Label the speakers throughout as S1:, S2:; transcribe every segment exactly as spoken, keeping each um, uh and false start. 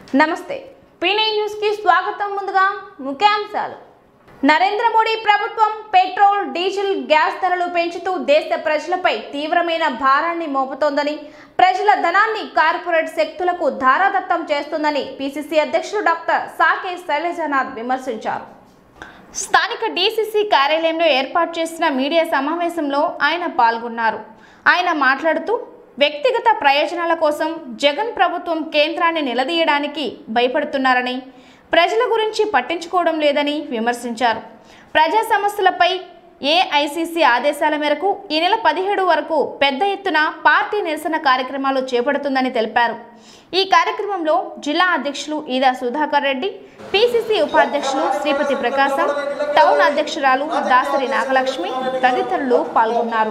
S1: నమస్తే పీనే న్యూస్ కి స్వాగతం ముందుగా ముఖ్యాంశాలు నరేంద్ర మోడీ ప్రభుత్వం పెట్రోల్ డీజిల్ గ్యాస్ ధరలు పెంచుతూ దేశ ప్రజలపై తీవ్రమైన భారాన్ని మోపుతోందని ప్రజల ధనాన్ని కార్పొరేట్ శక్తులకు ధారాదత్తం చేస్తుందని పీసీసీ అధ్యక్షుడు డాక్టర్ సాకే శైలజనాథ్ విమర్శించారు। స్థానిక డీసీసీ కార్యాలయంలో ఏర్పాటు చేసిన మీడియా సమావేశంలో ఆయన పాల్గొన్నారు। ఆయన మాట్లాడుతూ వ్యక్తిగత ప్రయోజనాల కోసం జగన్ ప్రభుత్వం కేంద్రాన్ని నిలదీయడానికి భయపడుతున్నారని ప్రజల గురించి పట్టించుకోవడం లేదని విమర్శించారు। ప్రజా సమస్యలపై ఏఐసీసీ ఆదేశాల మేరకు ఈ నెల పదిహేడు వరకు పెద్ద ఎత్తున పార్టీ నిరసన కార్యక్రమాలు చేపడుతుందని తెలిపారు। ఈ కార్యక్రమంలో జిల్లా అధ్యక్షులు ఈదా సుధాకర్ రెడ్డి, పీసీసీ ఉపాధ్యక్షులు శ్రీపతి ప్రకాశం, టౌన్ అధ్యక్షురాలు దాసరి నాగలక్ష్మి తదితరులు పాల్గొన్నారు।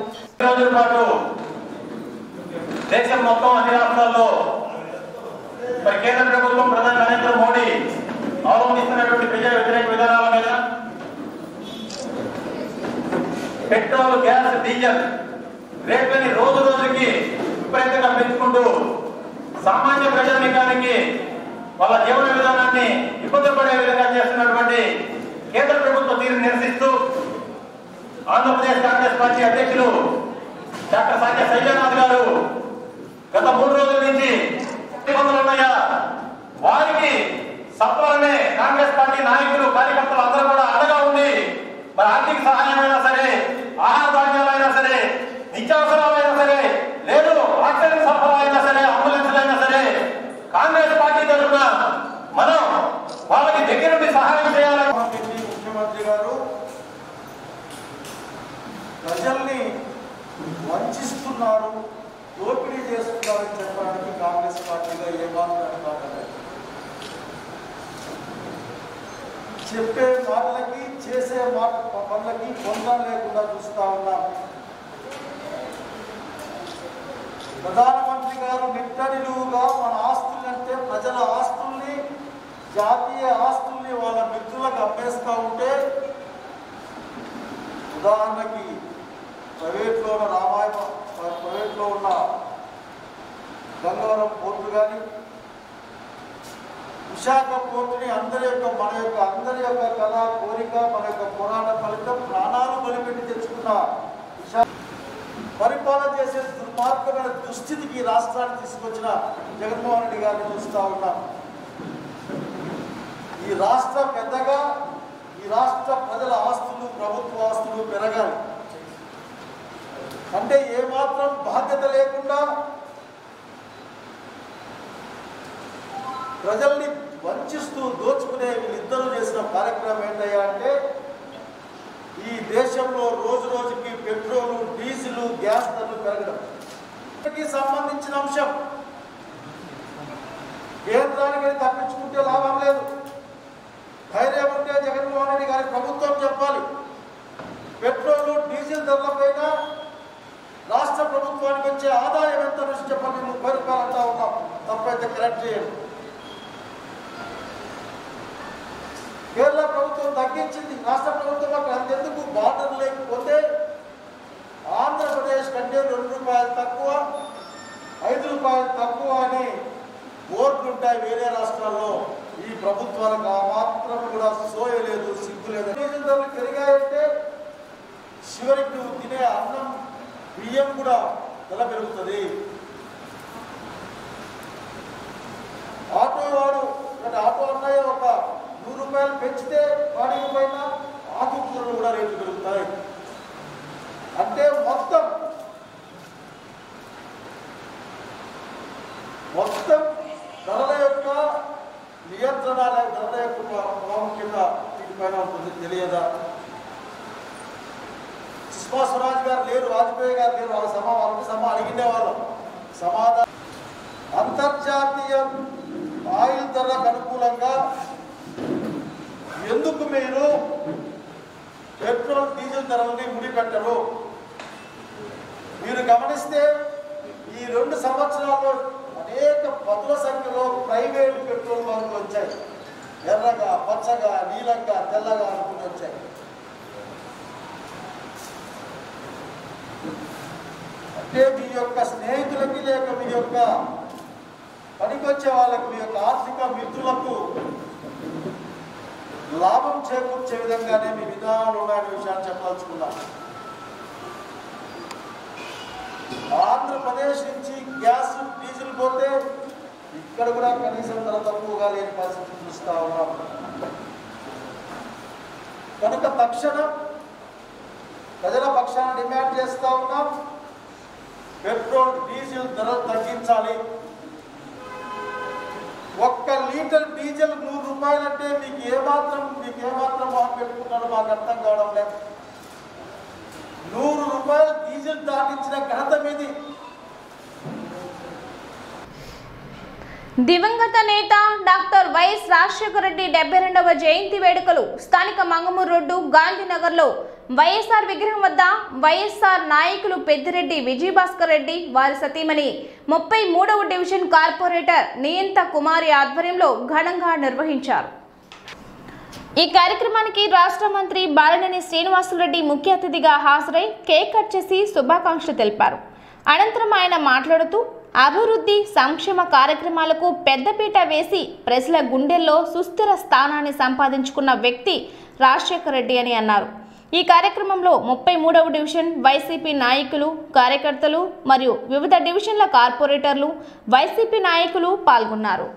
S2: దేశం మొత్తం అన్ని రాష్ట్రాల్లో మరి కేంద్ర ప్రభుత్వం ప్రధాని నరేంద్ర మోడీ అవలంబిస్తున్నటువంటి ప్రజా వ్యతిరేక విధానాల మీద పెట్రోల్, గ్యాస్, డీజిల్ రేట్లని రోజు రోజుకి విపరీతంగా పెంచుకుంటూ సామాన్య ప్రజానీకానికి వాళ్ళ జీవన విధానాన్ని ఇబ్బంది పడే విధంగా చేస్తున్నటువంటి కేంద్ర ప్రభుత్వ తీరును నిరసిస్తూ ఆంధ్రప్రదేశ్ కాంగ్రెస్ పార్టీ అధ్యక్షులు డాక్టర్ సాకే శైలజనాథ్ గారు గత మూడు రోజుల నుంచి ఇబ్బందులు ఉన్నాయా వారికి సత్వరమే కాంగ్రెస్ పార్టీ నాయకులు కార్యకర్తలు అందరూ కూడా అండగా ఉండి మరి ఆర్థిక సహాయమైనా సరే, ఆహార ధాన్యాలైనా సరే, నిత్యావసరాలైనా సరే, లేదు ఆక్సిజన్ సరఫరా అయినా సరే, అంబులెన్స్లైనా సరే కాంగ్రెస్ పార్టీ తరఫున మనం వాళ్ళకి దగ్గర నుండి సహాయం చేయాలని
S3: ముఖ్యమంత్రి గారు ప్రజల్ని వంచిస్తున్నారు, దోపిడీ చేస్తున్నారని చెప్పడానికి కాంగ్రెస్ పార్టీగా ఏమాత్రం కాకలేదు। చెప్పే మాటలకి చేసే మాట పనులకి పొందం లేకుండా చూస్తా ఉన్నాం। ప్రధానమంత్రి గారు నిట్ట నిలువుగా మన ఆస్తులంటే ప్రజల ఆస్తుల్ని, జాతీయ ఆస్తుల్ని వాళ్ళ మిత్రులకు అమ్మేస్తూ ఉంటే, ఉదాహరణకి ప్రైవేట్లో ఉన్న రామాయణ ప్రైవేట్లో ఉన్న గంగవరం పోర్టు కానీ, విశాఖ పోర్టుని అందరి యొక్క మన యొక్క అందరి యొక్క కళ, కోరిక, మన యొక్క పోరాట ఫలితం ప్రాణాలు బలిపెట్టి తెచ్చుకున్న విశాఖ పరిపాలన చేసే దుర్మార్గమైన దుస్థితికి రాష్ట్రాన్ని తీసుకొచ్చిన జగన్మోహన్ రెడ్డి గారిని చూస్తూ ఉన్నాం। ఈ రాష్ట్ర పెద్దగా ఈ రాష్ట్ర ప్రజల ఆస్తులు, ప్రభుత్వ ఆస్తులు పెరగాలి అంటే ఏమాత్రం బాధ్యత లేకుండా ప్రజల్ని వంచిస్తూ దోచుకునే వీళ్ళిద్దరూ చేసిన కార్యక్రమం ఏంటయ్యా అంటే ఈ దేశంలో రోజు రోజుకి పెట్రోల్, డీజిల్, గ్యాస్ ధరలు పెరగడం సంబంధించిన అంశం। కేంద్రానికి తప్పించుకుంటే లాభం లేదు। ధైర్యం ఉంటే జగన్మోహన్ రెడ్డి గారి ప్రభుత్వం చెప్పాలి, పెట్రోల్, డీజిల్ ధరలపైన రాష్ట్ర ప్రభుత్వానికి వచ్చే ఆదాయం ఎంత నుంచి చెప్పండి, ముప్పై రూపాయలు అంటా ఉన్నాం, తప్పైతే కరెక్ట్ చేయండి। కేరళ ప్రభుత్వం తగ్గించింది, రాష్ట్ర ప్రభుత్వం అక్కడ అంతెందుకు బార్డర్ లేకపోతే ఆంధ్రప్రదేశ్ కంటే రెండు రూపాయలు తక్కువ, ఐదు రూపాయలు తక్కువ అని బోర్డులు ఉంటాయి వేరే రాష్ట్రాల్లో। ఈ ప్రభుత్వాలకు ఆ మాత్రం కూడా సోయలేదు, సిగ్గు లేదు। డీజిల్ ధరలు పెరిగాయంటే చివరికి నువ్వు తినే అన్నం, బియ్యం కూడా ధర పెరుగుతుంది। ఆటో వాడు ఆటో అన్నయ్య ఒక నూరు రూపాయలు పెంచితే వాడికి పైన ఆకుకూరలు కూడా రేట్లు పెరుగుతాయి। అంటే మొత్తం మొత్తం ధరల యొక్క నియంత్రణ, ధరల యొక్క ప్రాముఖ్యత వీటిపైన ఉంటుంది, తెలియదా? సుష్మా స్వరాజ్ గారు లేరు, వాజ్పేయి గారు లేరు, వాళ్ళ సమా వాళ్ళకి సమా అడిగినే వాళ్ళం సమాధానం। అంతర్జాతీయ ఆయిల్ ధరలకు అనుకూలంగా ఎందుకు మీరు పెట్రోల్, డీజిల్ ధరలని ముడిపెట్టరు? మీరు గమనిస్తే ఈ రెండు సంవత్సరాల్లో అనేక పదుల సంఖ్యలో ప్రైవేట్ పెట్రోల్ బంకులు వచ్చాయి, ఎర్రగా, పచ్చగా, నీలంగా, తెల్లగా అనుకుని వచ్చాయి। అంటే మీ యొక్క స్నేహితులకి లేక మీ యొక్క పనికొచ్చే వాళ్ళకు మీ యొక్క ఆర్థిక మిత్రులకు లాభం చేకూర్చే విధంగానే మీ విధానాలు ఉన్నాయనే విషయాన్ని చెప్పదలుచుకున్నాను. ఆంధ్రప్రదేశ్ నుంచి గ్యాస్ డీజిల్ పోతే ఇక్కడ కూడా కనీసం ధర తక్కువగా లేని పరిస్థితి చూస్తూ ఉన్నాం. కనుక తక్షణం ప్రజల పక్షాన డిమాండ్ చేస్తూ ఉన్నాం, పెట్రోల్ డీజిల్ ధరలు తగ్గించాలి. ఒక్క లీటర్ డీజిల్ నూరు రూపాయలంటే మీకు ఏమాత్రం మీకు ఏమాత్రం మొహం పెట్టుకుంటారో మాకు అర్థం కావడం లేదు. నూరు రూపాయలు డీజిల్ దాటించిన ఘనత మీది.
S1: దివంగత నేత డాక్టర్ వైఎస్ రాజశేఖర రెడ్డి డెబ్బై రెండవ జయంతి వేడుకలు స్థానిక మంగమూరు రోడ్డు గాంధీనగర్లో వైఎస్ఆర్ విగ్రహం వద్ద వైఎస్ఆర్ నాయకులు పెద్దిరెడ్డి విజయభాస్కర్ రెడ్డి వారి సతీమణి ముప్పై మూడవ డివిజన్ కార్పొరేటర్ నియంత కుమారి ఆధ్వర్యంలో ఘనంగా నిర్వహించారు. ఈ కార్యక్రమానికి రాష్ట్ర మంత్రి బాలినేని శ్రీనివాసులరెడ్డి ముఖ్య అతిథిగా హాజరై కేక్ కట్ చేసి శుభాకాంక్షలు తెలిపారు. అనంతరం ఆయన మాట్లాడుతూ అభివృద్ధి సంక్షేమ కార్యక్రమాలకు పెద్దపీట వేసి ప్రజల గుండెల్లో సుస్థిర స్థానాన్ని సంపాదించుకున్న వ్యక్తి రాజశేఖర రెడ్డి అని అన్నారు. ఈ కార్యక్రమంలో ముప్పై మూడవ డివిజన్ వైసీపీ నాయకులు, కార్యకర్తలు మరియు వివిధ డివిజన్ల కార్పొరేటర్లు, వైసీపీ నాయకులు పాల్గొన్నారు.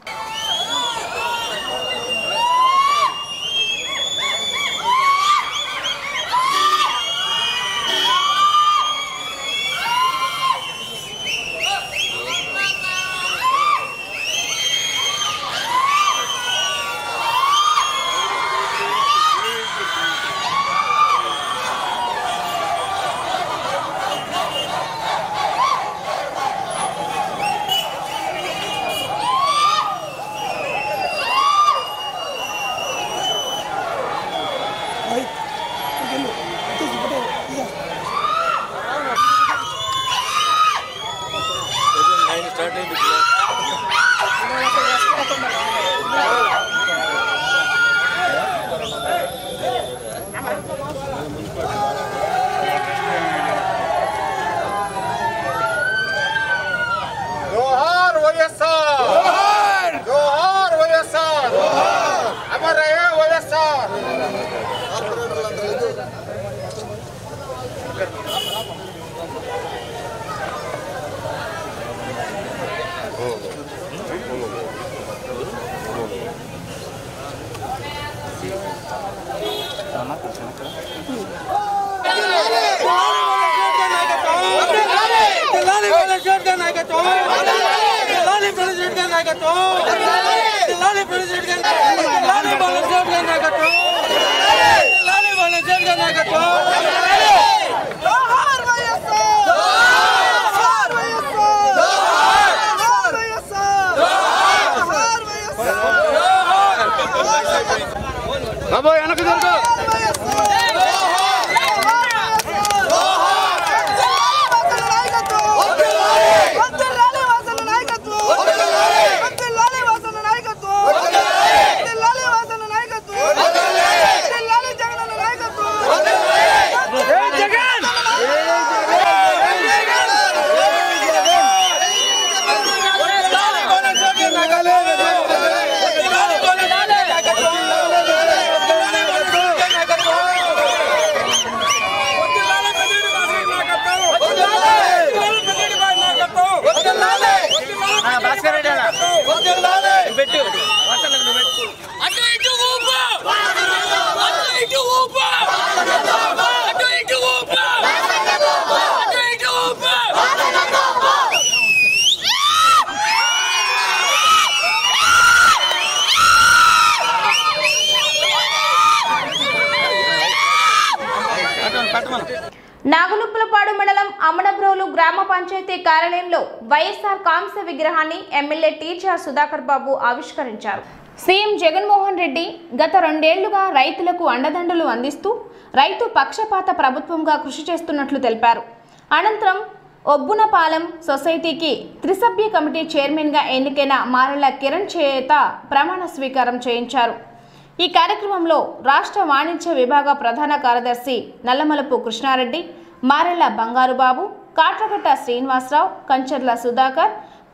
S1: నాగులుప్పలపాడు మండలం అమనబ్రోలు గ్రామ పంచాయతీ కార్యాలయంలో వైఎస్ఆర్ కాంస్య విగ్రహాన్ని ఎమ్మెల్యే టీచర్ సుధాకర్ బాబు ఆవిష్కరించారు. సీఎం జగన్మోహన్ రెడ్డి గత రెండేళ్లుగా రైతులకు అండదండలు అందిస్తూ రైతు పక్షపాత ప్రభుత్వంగా కృషి చేస్తున్నట్లు తెలిపారు. అనంతరం ఒబ్బునపాలెం సొసైటీకి త్రిసభ్య కమిటీ చైర్మన్గా ఎన్నికైన మారెళ్ల కిరణ్ చేత ప్రమాణ స్వీకారం చేయించారు. ఈ కార్యక్రమంలో రాష్ట్ర వాణిజ్య విభాగ ప్రధాన కార్యదర్శి నల్లమలపు కృష్ణారెడ్డి, మారెళ్ల బంగారుబాబు, కాట్రగట్ట శ్రీనివాసరావు, కంచర్ల సుధాకర్,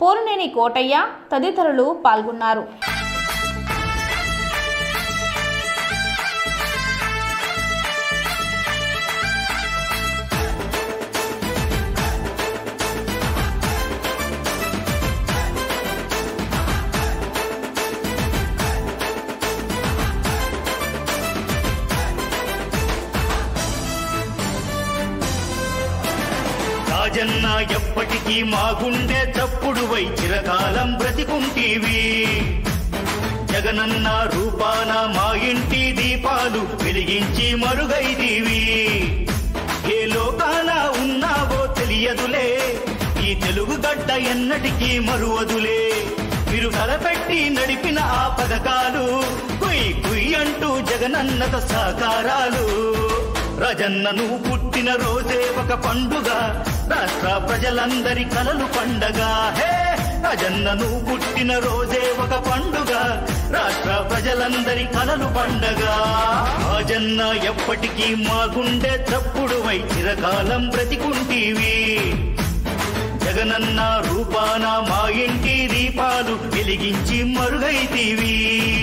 S1: పోలినేని కోటయ్య తదితరులు పాల్గొన్నారు.
S4: రాజన్న ఎప్పటికీ మా గుండె చప్పుడు వై చిరకాలం బ్రతికుంటీవి. జగనన్న రూపాన మా ఇంటి దీపాలు వెలిగించి మరుగైదీవి. ఏ లోకాన ఉన్నావో తెలియదులే, ఈ తెలుగు గడ్డ ఎన్నటికీ మరువదులే. మీరు తలపెట్టి నడిపిన ఆ పథకాలు కుయ్ కుయ్ అంటూ జగనన్నత సాకారాలు. రాజన్నను పుట్టిన రోజే ఒక పండుగ, రాష్ట్ర ప్రజలందరి కలలు పండగ. హే రాజన్నను పుట్టిన రోజే ఒక పండుగ, రాష్ట్ర ప్రజలందరి కలలు పండగ. రాజన్న ఎప్పటికీ మా గుండె చప్పుడు వై చిరకాలం బ్రతికుంటీవి. జగనన్న రూపాన మా ఇంటి దీపాలు వెలిగించి మరుగైతీవి.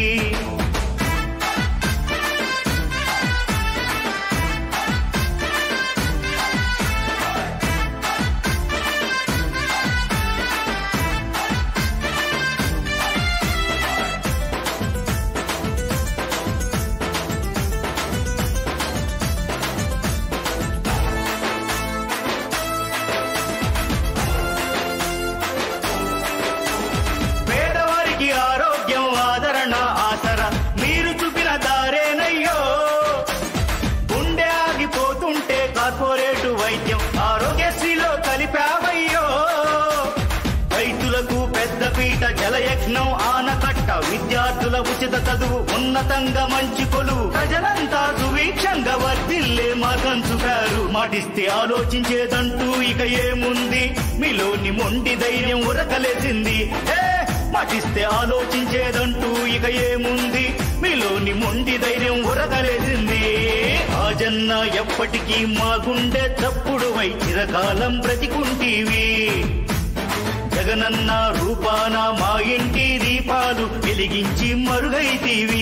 S4: ఆరోగ్యం ఆదరణ ఆసర మీరు చూపిన దారేనయ్యో. గుండె ఆగిపోతుంటే కార్పొరేటు వైద్యం ఆరోగ్యశ్రీలో కలిపావయ్యో. రైతులకు పెద్దపీట జలయజ్ఞం ఆనకట్ట, విద్యార్థుల ఉచిత చదువు ఉన్నతంగా మంచి కొలువు. ప్రజలంతా సువీక్షంగా వర్ధిల్లే మార్గం చూపారు. మాటిస్తే ఆలోచించేదంటూ ఇక ఏముంది, మీలోని మొండి ధైర్యం ఉరకలేసింది. మాటిస్తే ఆలోచించేదంటూ ఇక ఏముంది, మీలోని మొండి ధైర్యం ఉరకలేసింది. రాజన్న ఎప్పటికీ మా గుండె చప్పుడు వై చిరకాలం బ్రతికుంటీవి. జగనన్న రూపాన మా ఇంటి దీపాలు వెలిగించి మరుగైతీవి.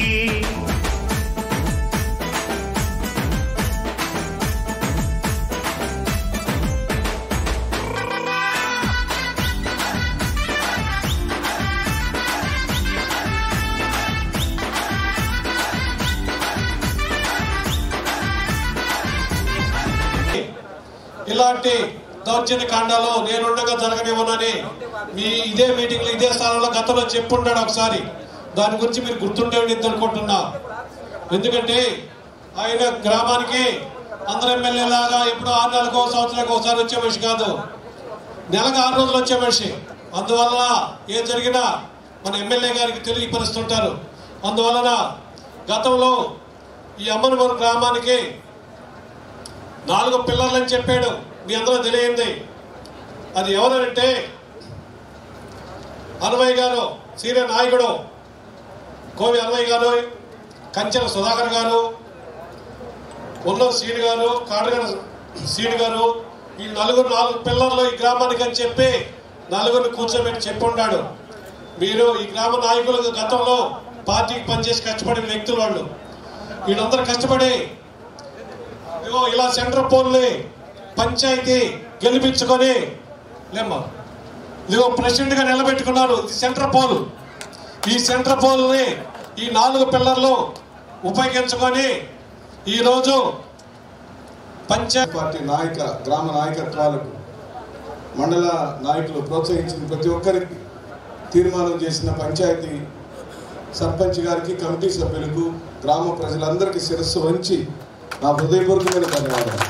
S5: ఇలాంటి దౌర్జన్య కాండాలు నేనుండగా జరగనివ్వనని మీ ఇదే మీటింగ్లో ఇదే స్థానంలో గతంలో చెప్పుంటాడు ఒకసారి. దాని గురించి మీరు గుర్తుండేది అనుకుంటున్నా. ఎందుకంటే ఆయన గ్రామానికి అందరు ఎమ్మెల్యేలాగా ఎప్పుడు ఆరు నెలలకు సంవత్సరాలకు ఒకసారి వచ్చే మనిషి కాదు, నెలకు ఆరు రోజులు వచ్చే మనిషి. అందువలన ఏం జరిగినా మన ఎమ్మెల్యే గారికి తెలియపరుస్తుంటారు. అందువలన గతంలో ఈ అమ్మనమూరు గ్రామానికి నాలుగు పిల్లర్లని చెప్పాడు, మీ అందరూ తెలియంది. అది ఎవరంటే అన్వయ్ గారు, సీనియర్ నాయకుడు కోవి అన్వయ్ గారు, కంచెల సుధాకర్ గారు, ఉన్నూరు శ్రీని గారు, కాటగడ శ్రీని గారు. ఈ నలుగురు నాలుగు పిల్లర్లు ఈ గ్రామానికి అని చెప్పి నలుగురిని కూర్చోబెట్టి చెప్పి ఉన్నాడు. మీరు ఈ గ్రామ నాయకులకు గతంలో పార్టీకి పనిచేసి కష్టపడిన వ్యక్తులు వాళ్ళు. వీళ్ళందరూ కష్టపడి ఇదిగో ఇలా సెంటర్ పోల్ని పంచాయతీ గెలిపించుకొని లేమ్మా ఇదిగో ప్రెసిడెంట్గా నిలబెట్టుకున్నారు. ఇది సెంటర్ పోల్. ఈ సెంటర్ పోల్ని ఈ నాలుగు పిల్లర్లు ఉపయోగించుకొని ఈరోజు పంచాయతీ
S3: పార్టీ నాయక గ్రామ నాయకత్వాలకు మండల నాయకులు ప్రోత్సహించిన ప్రతి ఒక్కరికి తీర్మానం చేసిన పంచాయతీ సర్పంచ్ గారికి, కమిటీ సభ్యులకు, గ్రామ ప్రజలందరికీ శిరస్సు వంచి నా హృదయపూర్వకమైన ధన్యవాదాలు.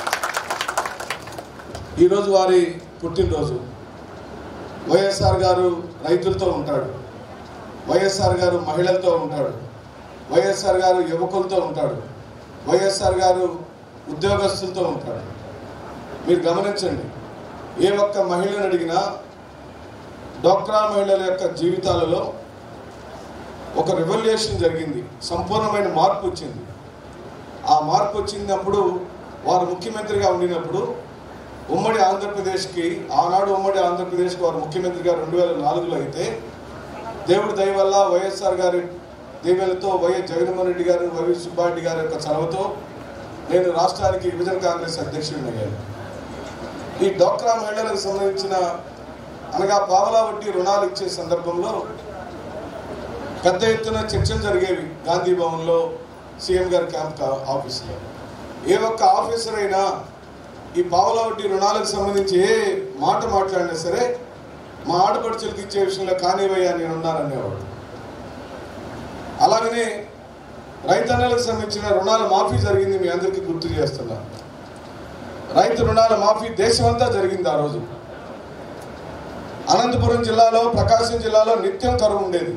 S3: ఈరోజు వారి పుట్టినరోజు. వైఎస్ఆర్ గారు రైతులతో ఉంటాడు, వైఎస్ఆర్ గారు మహిళలతో ఉంటాడు, వైఎస్ఆర్ గారు యువకులతో ఉంటాడు, వైఎస్ఆర్ గారు ఉద్యోగస్తులతో ఉంటాడు. మీరు గమనించండి, ఏ ఒక్క మహిళను అడిగినా డ్వాక్రా మహిళల యొక్క జీవితాలలో ఒక రెవల్యూషన్ జరిగింది, సంపూర్ణమైన మార్పు వచ్చింది. ఆ మార్పు వచ్చినప్పుడు వారు ముఖ్యమంత్రిగా ఉండినప్పుడు ఉమ్మడి ఆంధ్రప్రదేశ్కి ఆనాడు ఉమ్మడి ఆంధ్రప్రదేశ్కి వారు ముఖ్యమంత్రిగా రెండు వేల నాలుగులో అయితే దేవుడి దయ వల్ల వైఎస్ఆర్ గారి దీవెలతో వైఎస్ జగన్మోహన్ రెడ్డి గారు వైఎస్ సుబ్బారెడ్డి గారి యొక్క చొరవతో నేను రాష్ట్రానికి యువజన కాంగ్రెస్ అధ్యక్షుడిని అయ్యాను. ఈ డోక్రా మహిళలకు సంబంధించిన అనగా పావలా వడ్డీ రుణాలు ఇచ్చే సందర్భంలో పెద్ద ఎత్తున చర్చలు జరిగేవి గాంధీ భవన్లో, సీఎం గారి క్యాంప్ ఆఫీసులో. ఏ ఒక్క ఆఫీసర్ అయినా ఈ పావలా వడ్డీ రుణాలకు సంబంధించి ఏ మాట మాట్లాడినా సరే మా ఆడపడుచులకు ఇచ్చే విషయంలో కానివయ్యా నేను ఉన్నాననేవాడు. అలాగనే రైతన్నలకు సంబంధించిన రుణాల మాఫీ జరిగింది, మీ అందరికీ గుర్తు చేస్తున్నా. రైతు రుణాల మాఫీ దేశమంతా జరిగింది. ఆ రోజు అనంతపురం జిల్లాలో, ప్రకాశం జిల్లాలో నిత్యం కరువు ఉండేది,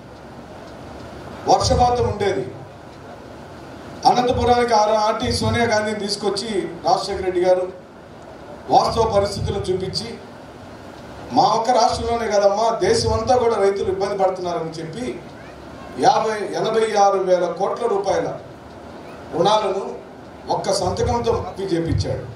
S3: వర్షపాతం ఉండేది. అనంతపురానికి ఆర్టీ సోనియా గాంధీని తీసుకొచ్చి రాజశేఖర రెడ్డి గారు వాస్తవ పరిస్థితులను చూపించి మా ఒక్క రాష్ట్రంలోనే కదమ్మా దేశమంతా కూడా రైతులు ఇబ్బంది పడుతున్నారని చెప్పి యాభై ఎనభై ఆరు వేల కోట్ల రూపాయల రుణాలను ఒక్క సంతకంతో మాఫీ చేపించాడు.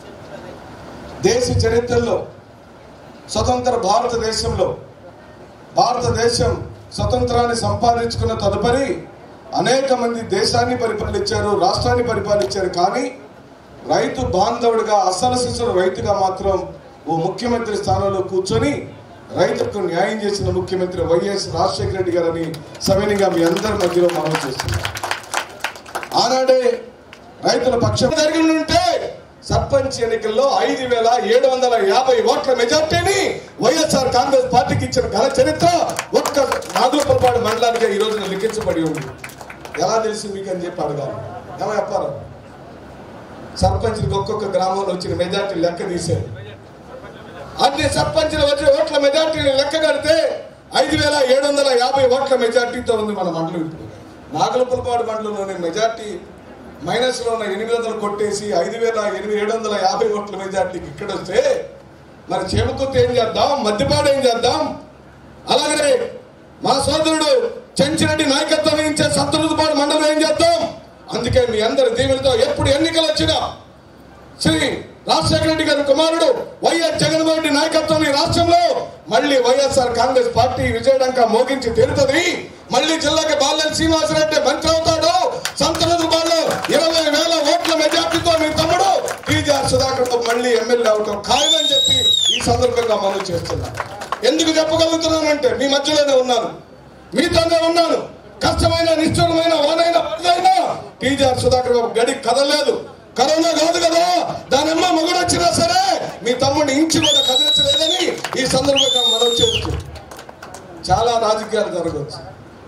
S3: దేశ చరిత్రలో స్వతంత్ర భారతదేశంలో భారతదేశం స్వతంత్రాన్ని సంపాదించుకున్న తదుపరి అనేక మంది దేశాన్ని పరిపాలించారు, రాష్ట్రాన్ని పరిపాలించారు. కానీ రైతు బాంధవుడిగా, అసలు శిశులు రైతుగా మాత్రం ఓ ముఖ్యమంత్రి స్థానంలో కూర్చొని రైతులకు న్యాయం చేసిన ముఖ్యమంత్రి వైఎస్ రాజశేఖర రెడ్డి గారని సవినీయంగా మీ అందరి మధ్యలో మనం చేస్తున్నాం. ఆనాడే రైతుల పక్షం జరిగి ఉంటే సర్పంచ్ ఎన్నికల్లో ఐదు వేల ఏడు వందల యాభై ఓట్ల మెజార్టీని వైఎస్ఆర్ కాంగ్రెస్ పార్టీకి ఇచ్చిన ఘన చరిత్ర ఒక్క నాగులపల్పాడు మండలానికి ఈ రోజున లిఖించబడి ఉంది. ఎలా తెలిసి మీకు అని చెప్పి అడగాలి. ఎలా చెప్పారు? సర్పంచ్కి ఒక్కొక్క గ్రామంలో వచ్చిన మెజార్టీ లెక్క తీశారు. అన్ని సర్పంచ్లు వచ్చిన ఓట్ల మెజార్టీని లెక్క కడితే ఐదు వేల ఏడు వందల యాభై ఓట్ల మెజార్టీతో ఉంది మన మండలం. ఇప్పుడు నాగులపల్పాడు మండలంలోని మెజార్టీ మైనస్ లో ఉన్న ఎనిమిది వందలు కొట్టేసి ఐదు వేల ఎనిమిది ఏడు వందల యాభై ఓట్ల మెజార్టీకి ఇక్కడ వస్తే మరి చేమకుర్తి ఏం చేద్దాం, మద్దిపాడు ఏం చేద్దాం? అలాగనే మా సోదరుడు చెంచిరెడ్డి నాయకత్వం వహించే సత్తరుపాడు మండలం ఏం చేద్దాం? అందుకే మీ అందరి దీవెనతో ఎప్పుడు ఎన్నికలు వచ్చినా శ్రీ రాజశేఖర రెడ్డి గారి కుమారుడు వైఎస్ జగన్మోహన్ రెడ్డి నాయకత్వం ఈ రాష్ట్రంలో మళ్ళీ వైఎస్ఆర్ కాంగ్రెస్ పార్టీ విజయడంకా మోగించి తీరుతుంది. మళ్ళీ జిల్లాకి బాలెల్ శ్రీనివాసరెడ్డి మంత్రి అవుతాడు. సంతనదుపాడులో ఇరవై వేల ఓట్ల మెజార్టీతో మీ తమ్ముడు టీజీఆర్ సుధాకర్ మళ్ళీ ఎమ్మెల్యే అవటం ఖాయమని చెప్పి ఈ సందర్భంగా మనం చేస్తున్నాం. ఎందుకు చెప్పగలుగుతున్నానంటే మీ మధ్యలోనే ఉన్నాను, మీతోనే ఉన్నాను. కష్టమైన, నిష్ఠురమైన, వానైనా వరదైనా టీజీఆర్ సుధాకర్ బాబు గడి కదలలేదు. కరోనా కాదు కదా, దాని అమ్మ మగుడు వచ్చినా సరే మీ తమ్ముడిని ఇంచి కూడా కదిలించలేదని ఈ సందర్భంగా మనం చేస్తూ చాలా రాజకీయాలు జరగవచ్చు.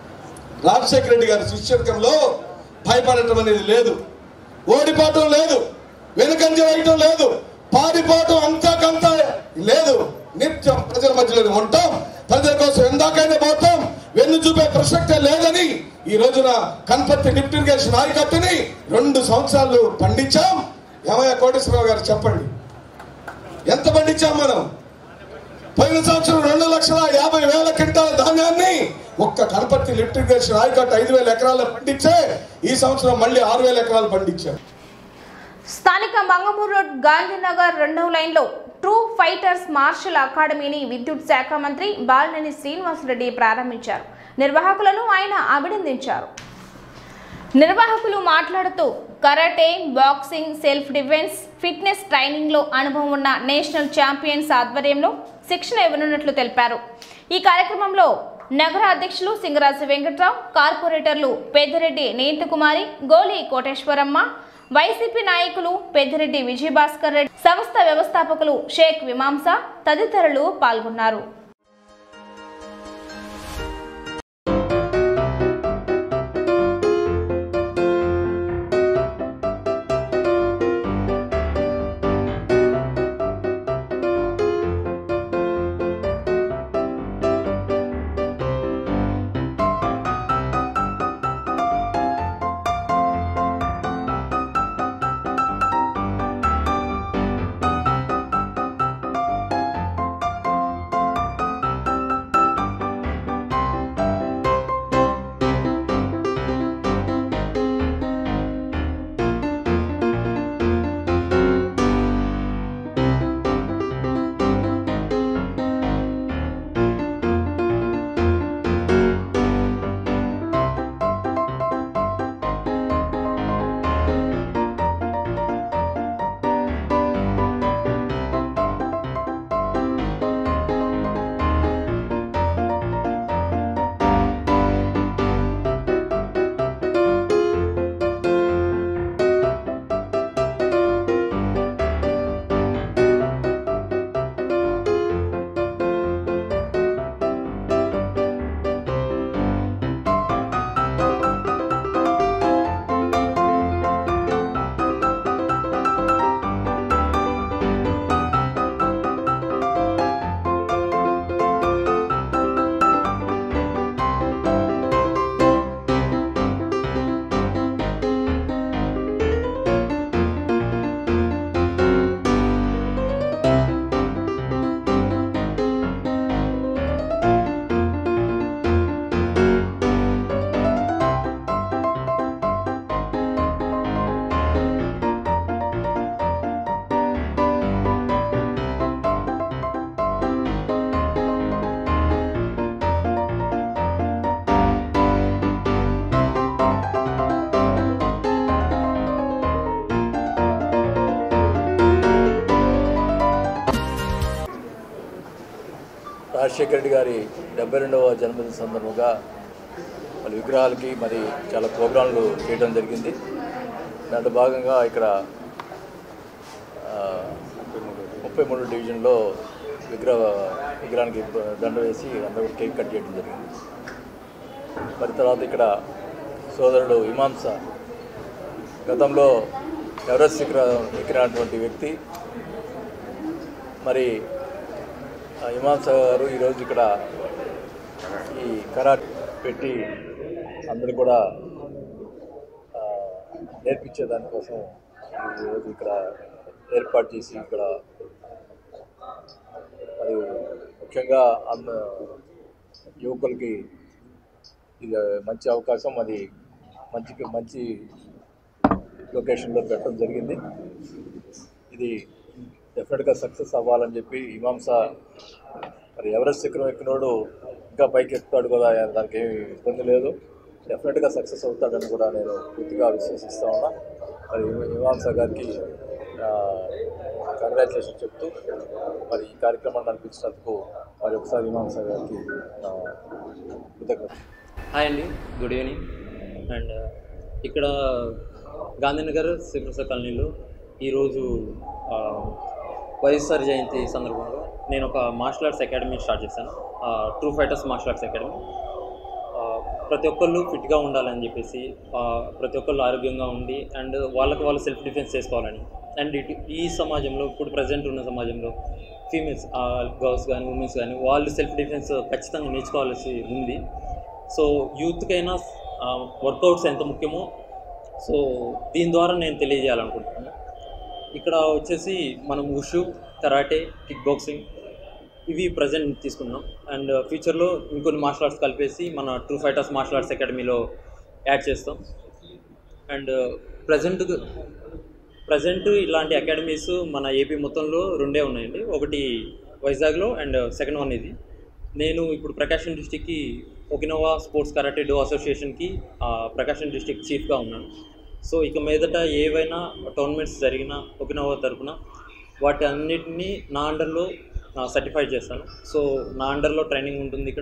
S3: రాజశేఖర రెడ్డి గారి శిష్యత్వంలో భయపడటం అనేది లేదు, ఓడిపోవటం లేదు, వెనుకంజ వేయటం లేదు, పారిపోవటం అంతకంతా లేదు. నిత్యం ప్రజల మధ్యలో ఉంటాం, ప్రజల కోసం ఎందాకైనా పోతాం, వెన్ను చూపే ప్రసక్తే లేదని ఈ రోజున కన్పర్తి లిఫ్ట్ ఇరిగేషన్ ఆయకట్టుని రెండు సంవత్సరాలు పండించాం. ఏమయ్య కోటేశ్వరరావు గారు చెప్పండి, ఎంత పండించాం మనం? పోయిన సంవత్సరం రెండు లక్షల యాభై వేల క్వింటాల ధాన్యాన్ని ఒక్క కన్పర్తి లిఫ్ట్ ఇరిగేషన్ ఆయకట్టు ఐదు వేల ఎకరాలు పండించే ఈ సంవత్సరం మళ్ళీ ఆరు వేల ఎకరాలు పండించాం.
S1: స్థానిక మంగమూరు రోడ్ గాంధీనగర్ రెండవ లైన్లో ట్రూ ఫైటర్స్ మార్షల్ అకాడమీని విద్యుత్ శాఖ మంత్రి బాలినేని శ్రీనివాసరెడ్డి ప్రారంభించారు. నిర్వాహకులను ఆయన అభినందించారు. నిర్వాహకులు మాట్లాడుతూ karate, boxing, self defence, fitness ట్రైనింగ్లో అనుభవం ఉన్న నేషనల్ ఛాంపియన్స్ ఆధ్వర్యంలో శిక్షణ ఇవ్వనున్నట్లు తెలిపారు. ఈ కార్యక్రమంలో నగర అధ్యక్షులు సింగరాజు వెంకట్రావు, కార్పొరేటర్లు పెద్దిరెడ్డి నీంతకుమారి, గోలి కోటేశ్వరమ్మ, వైసీపీ నాయకులు పెద్దిరెడ్డి విజయభాస్కర్ రెడ్డి, సంస్థ వ్యవస్థాపకులు షేక్ విమాంస తదితరులు పాల్గొన్నారు.
S6: రాజశేఖర రెడ్డి గారి డెబ్బై రెండవ జన్మదిన సందర్భంగా వాళ్ళ విగ్రహాలకి మరి చాలా ప్రోగ్రాంలు చేయడం జరిగింది. దాంట్లో భాగంగా ఇక్కడ ముప్పై మూడు డివిజన్లో విగ్రహ విగ్రహానికి దండ వేసి అందరూ కేక్ కట్ చేయడం జరిగింది. మరి తర్వాత ఇక్కడ సోదరుడు ఇమాంస గతంలో ఎవరెస్ట్ శిఖర ఎక్కినటువంటి వ్యక్తి. మరి ఇమాంస గారు ఈరోజు ఇక్కడ ఈ కరాటే పెట్టి అందరూ కూడా నేర్పించే దానికోసం ఈరోజు ఇక్కడ ఏర్పాటు చేసి ఇక్కడ మరి ముఖ్యంగా అంద యువకులకి ఇది మంచి అవకాశం, అది మంచి మంచి లొకేషన్లో పెట్టడం జరిగింది. ఇది డెఫినెట్గా సక్సెస్ అవ్వాలని చెప్పి ఇమాంస మరి ఎవరెస్ట్ శిఖరం ఎక్కినోడు ఇంకా పైకి ఎక్కుతాడు కదా, దానికి ఏమి ఇబ్బంది లేదు, డెఫినెట్గా సక్సెస్ అవుతాడని కూడా నేను పూర్తిగా విశ్వసిస్తూ ఉన్నా. మరి ఇమాంస గారికి కంగ్రాచులేషన్ చెప్తూ మరి ఈ కార్యక్రమాన్ని నడిపించినందుకు మరి ఒకసారి ఇమాంస గారికి కృతజ్ఞత.
S7: హాయ్ అండి, గుడ్ ఈవినింగ్. అండ్ ఇక్కడ గాంధీనగర్ శ్రీప్రసాద్ కాలనీలో ఈరోజు వైఎస్ఆర్ జయంతి సందర్భంగా నేను ఒక మార్షల్ ఆర్ట్స్ అకాడమీ స్టార్ట్ చేశాను, true fighters martial arts academy. ప్రతి ఒక్కళ్ళు ఫిట్గా ఉండాలని చెప్పేసి, ప్రతి ఒక్కళ్ళు ఆరోగ్యంగా ఉండి అండ్ వాళ్ళకి వాళ్ళు సెల్ఫ్ డిఫెన్స్ చేసుకోవాలని. అండ్ ఇటు ఈ సమాజంలో ఇప్పుడు ప్రజెంట్ ఉన్న సమాజంలో ఫీమేల్స్ గర్ల్స్ కానీ ఉమెన్స్ కానీ వాళ్ళు సెల్ఫ్ డిఫెన్స్ ఖచ్చితంగా నేర్చుకోవాల్సి ఉంది. సో యూత్కైనా వర్కౌట్స్ ఎంత ముఖ్యమో సో దీని ద్వారా నేను తెలియజేయాలనుకుంటున్నాను. ఇక్కడ వచ్చేసి మనం ఉషు, కరాటే, కిక్ బాక్సింగ్ ఇవి ప్రజెంట్ తీసుకున్నాం. అండ్ ఫ్యూచర్లో ఇంకొన్ని మార్షల్ ఆర్ట్స్ కలిపేసి మన ట్రూ ఫైటర్స్ మార్షల్ ఆర్ట్స్ అకాడమీలో యాడ్ చేస్తాం. అండ్ ప్రజెంట్ ప్రజెంట్ ఇలాంటి అకాడమీస్ మన ఏపీ మొత్తంలో రెండే ఉన్నాయండి, ఒకటి వైజాగ్లో అండ్ సెకండ్ వన్ ఇది. నేను ఇప్పుడు ప్రకాశం డిస్టిక్కి ఒకినోవా స్పోర్ట్స్ కరాటే డో అసోసియేషన్కి ప్రకాశం డిస్టిక్ చీఫ్గా ఉన్నాను. సో ఇక మీదట ఏవైనా టోర్నమెంట్స్ జరిగినా ఒకినోవా తరఫున వాటి అన్నిటినీ నా అండర్లో సర్టిఫై చేస్తాను. సో నా అండర్లో ట్రైనింగ్ ఉంటుంది ఇక్కడ.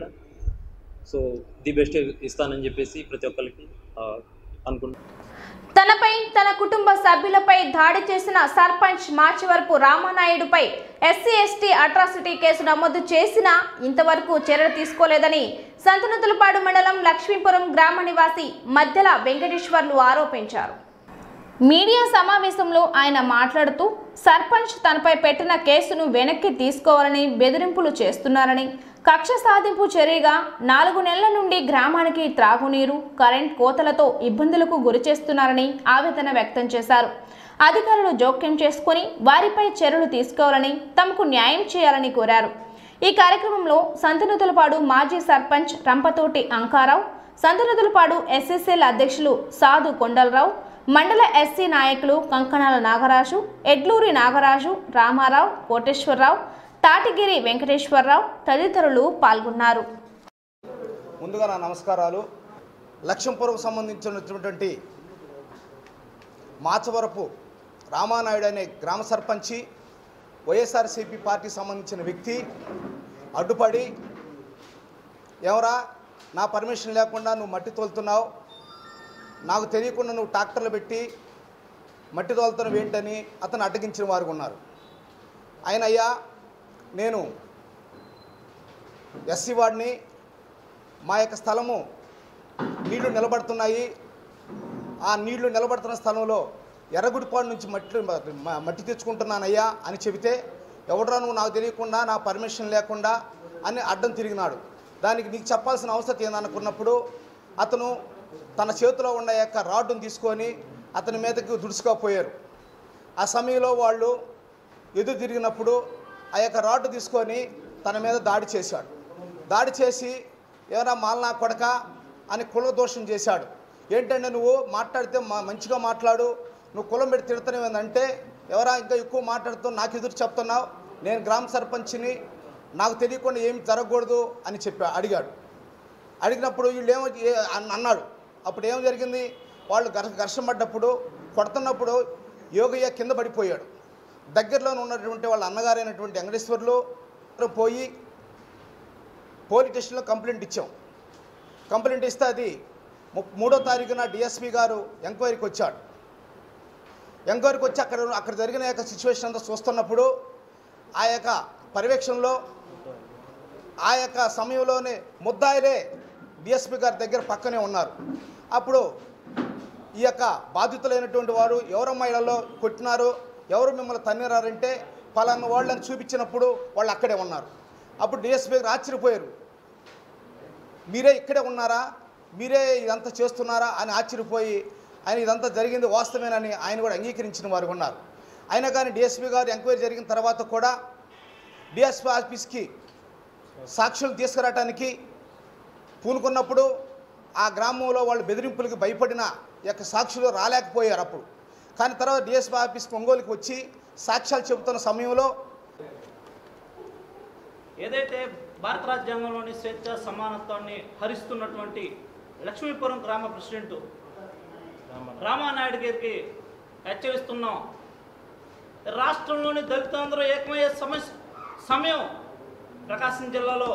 S7: సో ది బెస్ట్ ఇస్తానని చెప్పేసి ప్రతి ఒక్కరికి అనుకుంటున్నాను.
S1: తనపై తన కుటుంబ సభ్యులపై దాడి చేసిన సర్పంచ్ మాచివరపు రామానాయుడుపై ఎస్సీ ఎస్టీ అట్రాసిటీ కేసు నమోదు చేసినా ఇంతవరకు చర్యలు తీసుకోలేదని సంతనూతలపాడు మండలం లక్ష్మీపురం గ్రామ నివాసి మధ్యల వెంకటేశ్వర్లు ఆరోపించారు. మీడియా సమావేశంలో ఆయన మాట్లాడుతూ సర్పంచ్ తనపై పెట్టిన కేసును వెనక్కి తీసుకోవాలని బెదిరింపులు చేస్తున్నారని, కక్ష సాధింపు చర్యగా నాలుగు నెలల నుండి గ్రామానికి త్రాగునీరు, కరెంట్ కోతలతో ఇబ్బందులకు గురి చేస్తున్నారని ఆవేదన వ్యక్తం చేశారు. అధికారులు జోక్యం చేసుకుని వారిపై చర్యలు తీసుకోవాలని, తమకు న్యాయం చేయాలని కోరారు. ఈ కార్యక్రమంలో సంతనూతలపాడు మాజీ సర్పంచ్ రంపతోటి అంకారావు, సంతనూతలపాడు ఎస్ఎస్ఎల్ అధ్యక్షులు సాధు కొండలరావు, మండల ఎస్సీ నాయకులు కంకణాల నాగరాజు, ఎడ్లూరి నాగరాజు, రామారావు, కోటేశ్వరరావు, తాటిగిరి వెంకటేశ్వరరావు తదితరులు పాల్గొన్నారు.
S3: ముందుగా నా నమస్కారాలు. లక్ష్మీపురం సంబంధించినటువంటి మాచవరపు రామానాయుడు అనే గ్రామ సర్పంచి వైఎస్ఆర్సీపీ పార్టీకి సంబంధించిన వ్యక్తి అడ్డుపడి, ఎవరా నా పర్మిషన్ లేకుండా నువ్వు మట్టి తోలుతున్నావు, నాకు తెలియకుండా నువ్వు ట్రాక్టర్లు పెట్టి మట్టి తోలుతున్నావు ఏంటని అతను అడ్డగించిన వారు ఉన్నారు. ఆయన అయ్యా నేను ఎస్సీ వాడిని, మా యొక్క స్థలము నీళ్లు నిలబడుతున్నాయి, ఆ నీళ్లు నిలబడుతున్న స్థలంలో ఎర్రగుడిపాడు నుంచి మట్టి మట్టి తెచ్చుకుంటున్నానయ్యా అని చెబితే, ఎవడరా నువ్వు నాకు తెలియకుండా నా పర్మిషన్ లేకుండా అని అడ్డం తిరిగినాడు. దానికి నీకు చెప్పాల్సిన అవసరం ఏందనుకున్నప్పుడు అతను తన చేతిలో ఉన్న యొక్క రాడ్డును తీసుకొని అతని మీదకి దుడుచుకోపోయారు. ఆ సమయంలో వాళ్ళు ఎదురు తిరిగినప్పుడు ఆ యొక్క రాడ్డు తీసుకొని తన మీద దాడి చేశాడు. దాడి చేసి ఎవరా మాలనా కొడక అని కుల దోషం చేశాడు. ఏంటంటే నువ్వు మాట్లాడితే మంచిగా మాట్లాడు, నువ్వు కులం పెట్టి తిడుతున్నావేందంటే, ఎవరా ఇంకా ఎక్కువ మాట్లాడుతూ నాకు ఎదురు చెప్తున్నావు, నేను గ్రామ సర్పంచ్ని, నాకు తెలియకుండా ఏమి జరగకూడదు అని చెప్పా అడిగాడు. అడిగినప్పుడు వీళ్ళు ఏమో అన్నాడు. అప్పుడు ఏం జరిగింది, వాళ్ళు ఘర్ష ఘర్షణ పడ్డప్పుడు కొడుతున్నప్పుడు యోగయ్య కింద పడిపోయాడు. దగ్గరలో ఉన్నటువంటి వాళ్ళ అన్నగారైనటువంటి వెంకటేశ్వర్లు పోయి
S8: పోలీస్ స్టేషన్లో కంప్లైంట్ ఇచ్చాం. కంప్లైంట్ ఇస్తే అది మూడో తారీఖున డిఎస్పీ గారు ఎంక్వైరీకి వచ్చాడు. ఎంక్వైరీకి వచ్చి అక్కడ అక్కడ జరిగిన యొక్క సిచ్యువేషన్ అంతా చూస్తున్నప్పుడు ఆ యొక్క పర్యవేక్షణలో ఆ యొక్క సమయంలోనే ముద్దాయిలే డిఎస్పీ గారి దగ్గర పక్కనే ఉన్నారు. అప్పుడు ఈ యొక్క బాధితులైనటువంటి వారు ఎవరమ్మా ఇళ్లలో కొట్టినారు, ఎవరు మిమ్మల్ని తన్నిరారంటే పలానా వాళ్ళని చూపించినప్పుడు వాళ్ళు అక్కడే ఉన్నారు. అప్పుడు డిఎస్పీ గారు ఆశ్చర్యపోయారు. మీరే ఇక్కడే ఉన్నారా, మీరే ఇదంతా చేస్తున్నారా అని ఆశ్చర్యపోయి ఆయన ఇదంతా జరిగింది వాస్తవేనని ఆయన కూడా అంగీకరించిన వారు ఉన్నారు. అయినా కానీ డిఎస్పీ గారు ఎంక్వైరీ జరిగిన తర్వాత కూడా డిఎస్పీ ఆఫీస్కి సాక్షులు తీసుకురావడానికి పూనుకున్నప్పుడు ఆ గ్రామంలో వాళ్ళు బెదిరింపులకి భయపడిన యొక్క సాక్షులు రాలేకపోయారు. అప్పుడు కానీ తర్వాత డిఎస్పీ ఆఫీస్కి ఒంగోలుకి వచ్చి సాక్ష్యాలు చెబుతున్న సమయంలో
S9: ఏదైతే భారత రాజ్యాంగంలోని స్వేచ్ఛ సమానత్వాన్ని హరిస్తున్నటువంటి లక్ష్మీపురం గ్రామ ప్రెసిడెంట్ రామానాయుడు గారికి హెచ్చరిస్తున్నాం. రాష్ట్రంలోని దళితులందరూ ఏకమయ్యే సమస్య సమయం ప్రకాశం జిల్లాలో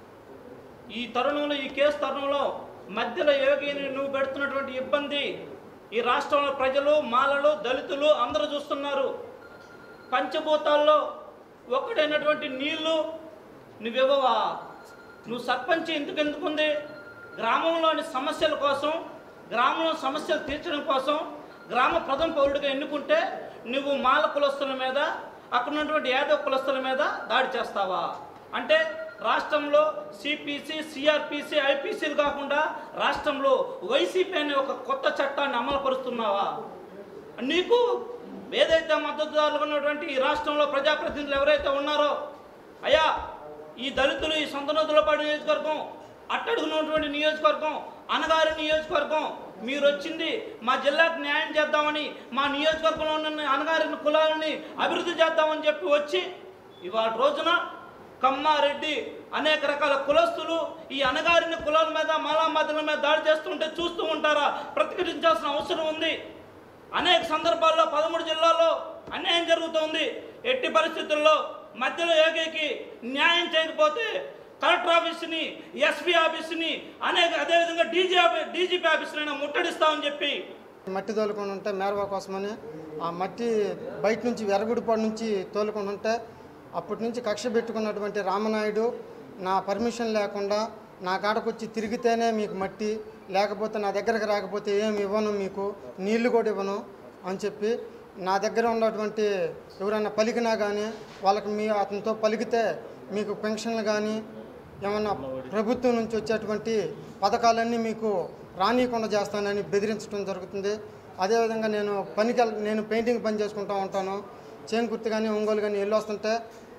S9: ఈ తరుణంలో ఈ కేసు తరుణంలో మధ్యలో యోగిని నువ్వు పెడుతున్నటువంటి ఇబ్బంది ఈ రాష్ట్రంలో ప్రజలు, మాలలు, దళితులు అందరూ చూస్తున్నారు. పంచభూతాల్లో ఒక్కడైనటువంటి నీళ్లు నువ్వివ్వవా? నువ్వు సర్పంచ్ ఎందుకు ఎందుకుంది? గ్రామంలోని సమస్యల కోసం, గ్రామంలో సమస్యలు తీర్చడం కోసం గ్రామ ప్రథమ పౌరుడిగా ఎన్నుకుంటే నువ్వు మాల కులస్తుల మీద, అక్కడ ఉన్నటువంటి యాదవ కులస్తుల మీద దాడి చేస్తావా? అంటే రాష్ట్రంలో సిపిసి, సిఆర్పిసి, ఐపీసీలు కాకుండా రాష్ట్రంలో వైసీపీ అనే ఒక కొత్త చట్టాన్ని అమలుపరుస్తున్నావా? నీకు ఏదైతే మద్దతుదారులు ఉన్నటువంటి ఈ రాష్ట్రంలో ప్రజాప్రతినిధులు ఎవరైతే ఉన్నారో, అయ్యా ఈ దళితులు ఈ సొంతనదులపాడు నియోజకవర్గం, అట్టడుగున్నటువంటి నియోజకవర్గం, అనగారి నియోజకవర్గం, మీరు వచ్చింది మా జిల్లాకు న్యాయం చేద్దామని, మా నియోజకవర్గంలో ఉన్న అనగారిన కులాలని అభివృద్ధి చేద్దామని చెప్పి వచ్చి ఇవాళ రోజున కమ్మారెడ్డి అనేక రకాల కులస్తులు ఈ అనగారిన కులాల మీద, మాలామాతల మీద దాడి చేస్తుంటే చూస్తూ ఉంటారా? ప్రతిఘటించాల్సిన అవసరం ఉంది. అనేక సందర్భాల్లో పదమూడు జిల్లాల్లో అన్యాయం జరుగుతుంది. ఎట్టి పరిస్థితుల్లో మధ్యలో ఏకైకి న్యాయం చేయకపోతే కలెక్టర్ ఆఫీస్ని, ఎస్పీ ఆఫీస్ని, అనేక అదేవిధంగా డీజీ డీజీపీ ఆఫీస్ని ముట్టడిస్తామని చెప్పి
S10: మట్టి తోలుకొని ఉంటే మేరవా కోసమని ఆ మట్టి బయట నుంచి వెరగుడిపాడు నుంచి తోలుకొని ఉంటే అప్పటి నుంచి కక్ష పెట్టుకున్నటువంటి రామనాయుడు నా పర్మిషన్ లేకుండా నా కాడకొచ్చి తిరిగితేనే మీకు మట్టి, లేకపోతే నా దగ్గరకు రాకపోతే ఏమి ఇవ్వను, మీకు నీళ్లు కూడా ఇవ్వను అని చెప్పి నా దగ్గర ఉన్నటువంటి ఎవరైనా పలికినా కానీ వాళ్ళకి మీ అతనితో పలికితే మీకు పెన్షన్లు కానీ ఏమన్నా ప్రభుత్వం నుంచి వచ్చేటువంటి పథకాలన్నీ మీకు రానియకుండా చేస్తానని బెదిరించడం జరుగుతుంది. అదేవిధంగా నేను పనికి నేను పెయింటింగ్ పని చేసుకుంటూ ఉంటాను. చేంకుర్తి కానీ ఒంగోలు కానీ వెళ్ళి వస్తుంటే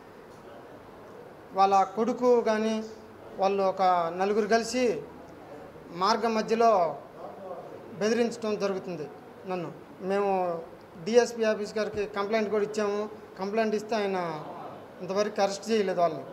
S10: వాళ్ళ కొడుకు కానీ వాళ్ళు ఒక నలుగురు కలిసి మార్గం మధ్యలో బెదిరించడం జరుగుతుంది నన్ను. మేము డిఎస్పీ ఆఫీస్ గారికి కంప్లైంట్ కూడా ఇచ్చాము. కంప్లైంట్ ఇస్తే ఆయన ఇంతవరకు అరెస్ట్ చేయలేదు వాళ్ళని.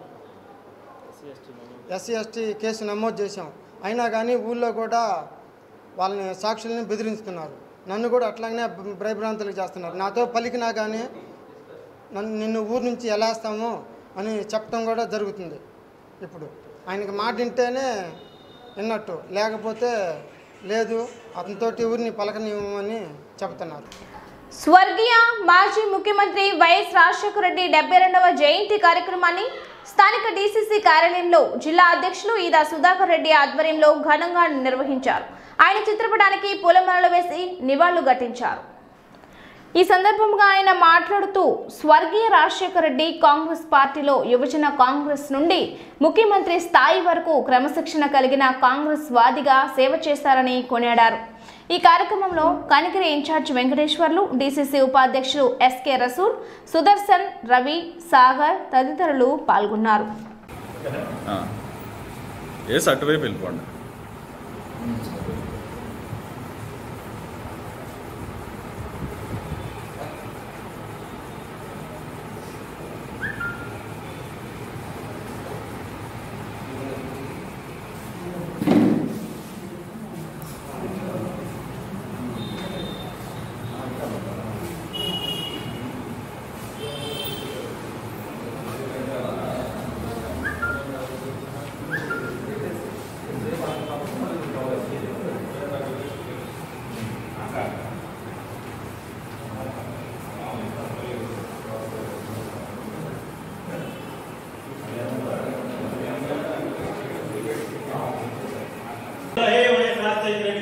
S10: ఎస్సీ ఎస్టీ కేసు నమోదు చేశాం. అయినా కానీ ఊళ్ళో కూడా వాళ్ళని సాక్షుల్ని బెదిరిస్తున్నారు. నన్ను కూడా అట్లాగనే భయభ్రాంతులు చేస్తున్నారు. నాతో పలికినా కానీ నన్ను నిన్ను ఊరు నుంచి వెళ్ళేస్తాము అని చెప్పడం కూడా జరుగుతుంది. ఇప్పుడు ఆయనకి మాట వింటేనే విన్నట్టు, లేకపోతే లేదు అతనితోటి ఊరిని పలకనివ్వమని చెప్తున్నారు.
S1: స్వర్గీయ మాజీ ముఖ్యమంత్రి వైఎస్ రాజశేఖర రెడ్డి డెబ్బై రెండవ జయంతి కార్యక్రమాన్ని స్థానిక డీసీసీ కార్యాలయంలో జిల్లా అధ్యక్షులు ఈదా సుధాకర్ రెడ్డి ఆధ్వర్యంలో ఘనంగా నిర్వహించారు. ఆయన చిత్రపటానికి పూలమాలలు వేసి నివాళులు ఘటించారు. ఈ సందర్భంగా ఆయన మాట్లాడుతూ స్వర్గీయ రాజశేఖర రెడ్డి కాంగ్రెస్ పార్టీలో యువజన కాంగ్రెస్ నుండి ముఖ్యమంత్రి స్థాయి వరకు క్రమశిక్షణ కలిగిన కాంగ్రెస్ వాదిగా సేవ చేశారని కొనియాడారు. ఈ కార్యక్రమంలో కనిగిరి ఇన్ఛార్జ్ వెంకటేశ్వర్లు, డీసీసీ ఉపాధ్యక్షులు ఎస్కే రసూల్, సుదర్శన్, రవి, సాగర్ తదితరులు పాల్గొన్నారు.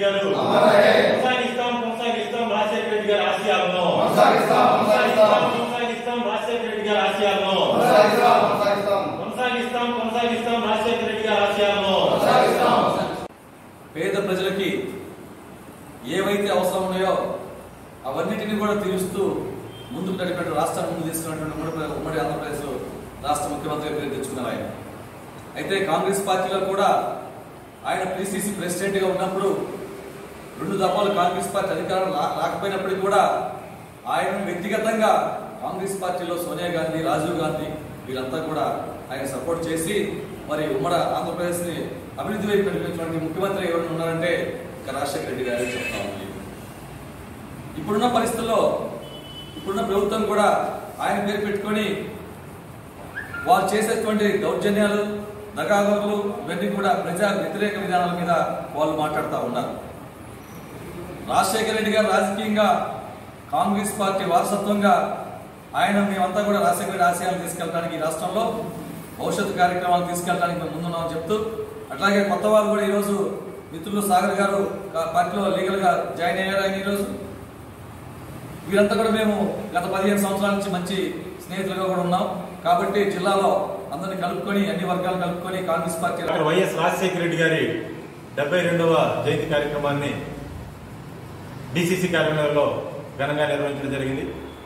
S2: గారు కొనసాగిస్తాం కొనసాగిస్తాం రాజశేఖర రెడ్డి గారి ఆశయాలను కొనసాగిస్తాం కొనసాగిస్తాం రాజశేఖర రెడ్డి గారి ఆశయాలను కొనసాగిస్తాం కొనసాగిస్తాం రాజశేఖర రెడ్డి గారి ఆశయాలను.
S11: పేద ప్రజలకి ఏవైతే అవసరం ఉన్నాయో అవన్నిటిని కూడా తీరుస్తూ ముందుకు నడిపినట్టు రాష్ట్రాన్ని ముందు తీసుకున్నటువంటి ఉమ్మడి ఉమ్మడి ఆంధ్రప్రదేశ్లో రాష్ట్ర ముఖ్యమంత్రిగా పేరు తెచ్చుకున్నారు ఆయన. అయితే కాంగ్రెస్ పార్టీలో కూడా ఆయన పిసిసి ప్రెసిడెంట్గా ఉన్నప్పుడు రెండు దఫాలు కాంగ్రెస్ పార్టీ అధికారం రాకపోయినప్పటికీ కూడా ఆయన వ్యక్తిగతంగా కాంగ్రెస్ పార్టీలో సోనియా గాంధీ, రాజీవ్ గాంధీ వీళ్ళంతా కూడా ఆయన సపోర్ట్ చేసి మరి ఉమ్మడి ఆంధ్రప్రదేశ్ని అభివృద్ధి వైపు నడిపించినటువంటి ముఖ్యమంత్రి ఎవరైనా ఉన్నారంటే ఇంకా రాజశేఖర రెడ్డి గారు చెప్తా ఉంది. ఇప్పుడున్న పరిస్థితుల్లో ఇప్పుడున్న ప్రభుత్వం కూడా ఆయన పేరు పెట్టుకొని వారు చేసేటువంటి దౌర్జన్యాలు, దగాగోలు ఇవన్నీ కూడా ప్రజా వ్యతిరేక విధానాల మీద వాళ్ళు మాట్లాడుతూ ఉన్నారు. రాజశేఖర రెడ్డి గారు రాజకీయంగా కాంగ్రెస్ పార్టీ వారసత్వంగా ఆయన మేమంతా కూడా రాజశేఖర రెడ్డి ఆశయాలు తీసుకెళ్ళడానికి ఈ రాష్ట్రంలో భవిష్యత్తు కార్యక్రమాలు తీసుకెళ్ళడానికి మేము ముందున్నామని చెప్తూ, అట్లాగే కొత్త వాళ్ళు కూడా ఈరోజు మిత్రులు సాగర్ గారు పార్టీలో లీగల్గా జాయిన్ అయ్యారు. ఆయన ఈరోజు వీరంతా కూడా మేము గత పదిహేను సంవత్సరాల నుంచి మంచి స్నేహితులుగా కూడా ఉన్నాం. కాబట్టి జిల్లాలో అందరినీ కలుపుకొని అన్ని వర్గాలు కలుపుకొని Congress party
S2: YS Rajasekhara Reddy గారి డెబ్బై రెండవ జయంతి కార్యక్రమాన్ని డిసిసి కార్యాలయంలో ఘనంగా నిర్వహించడం జరిగింది.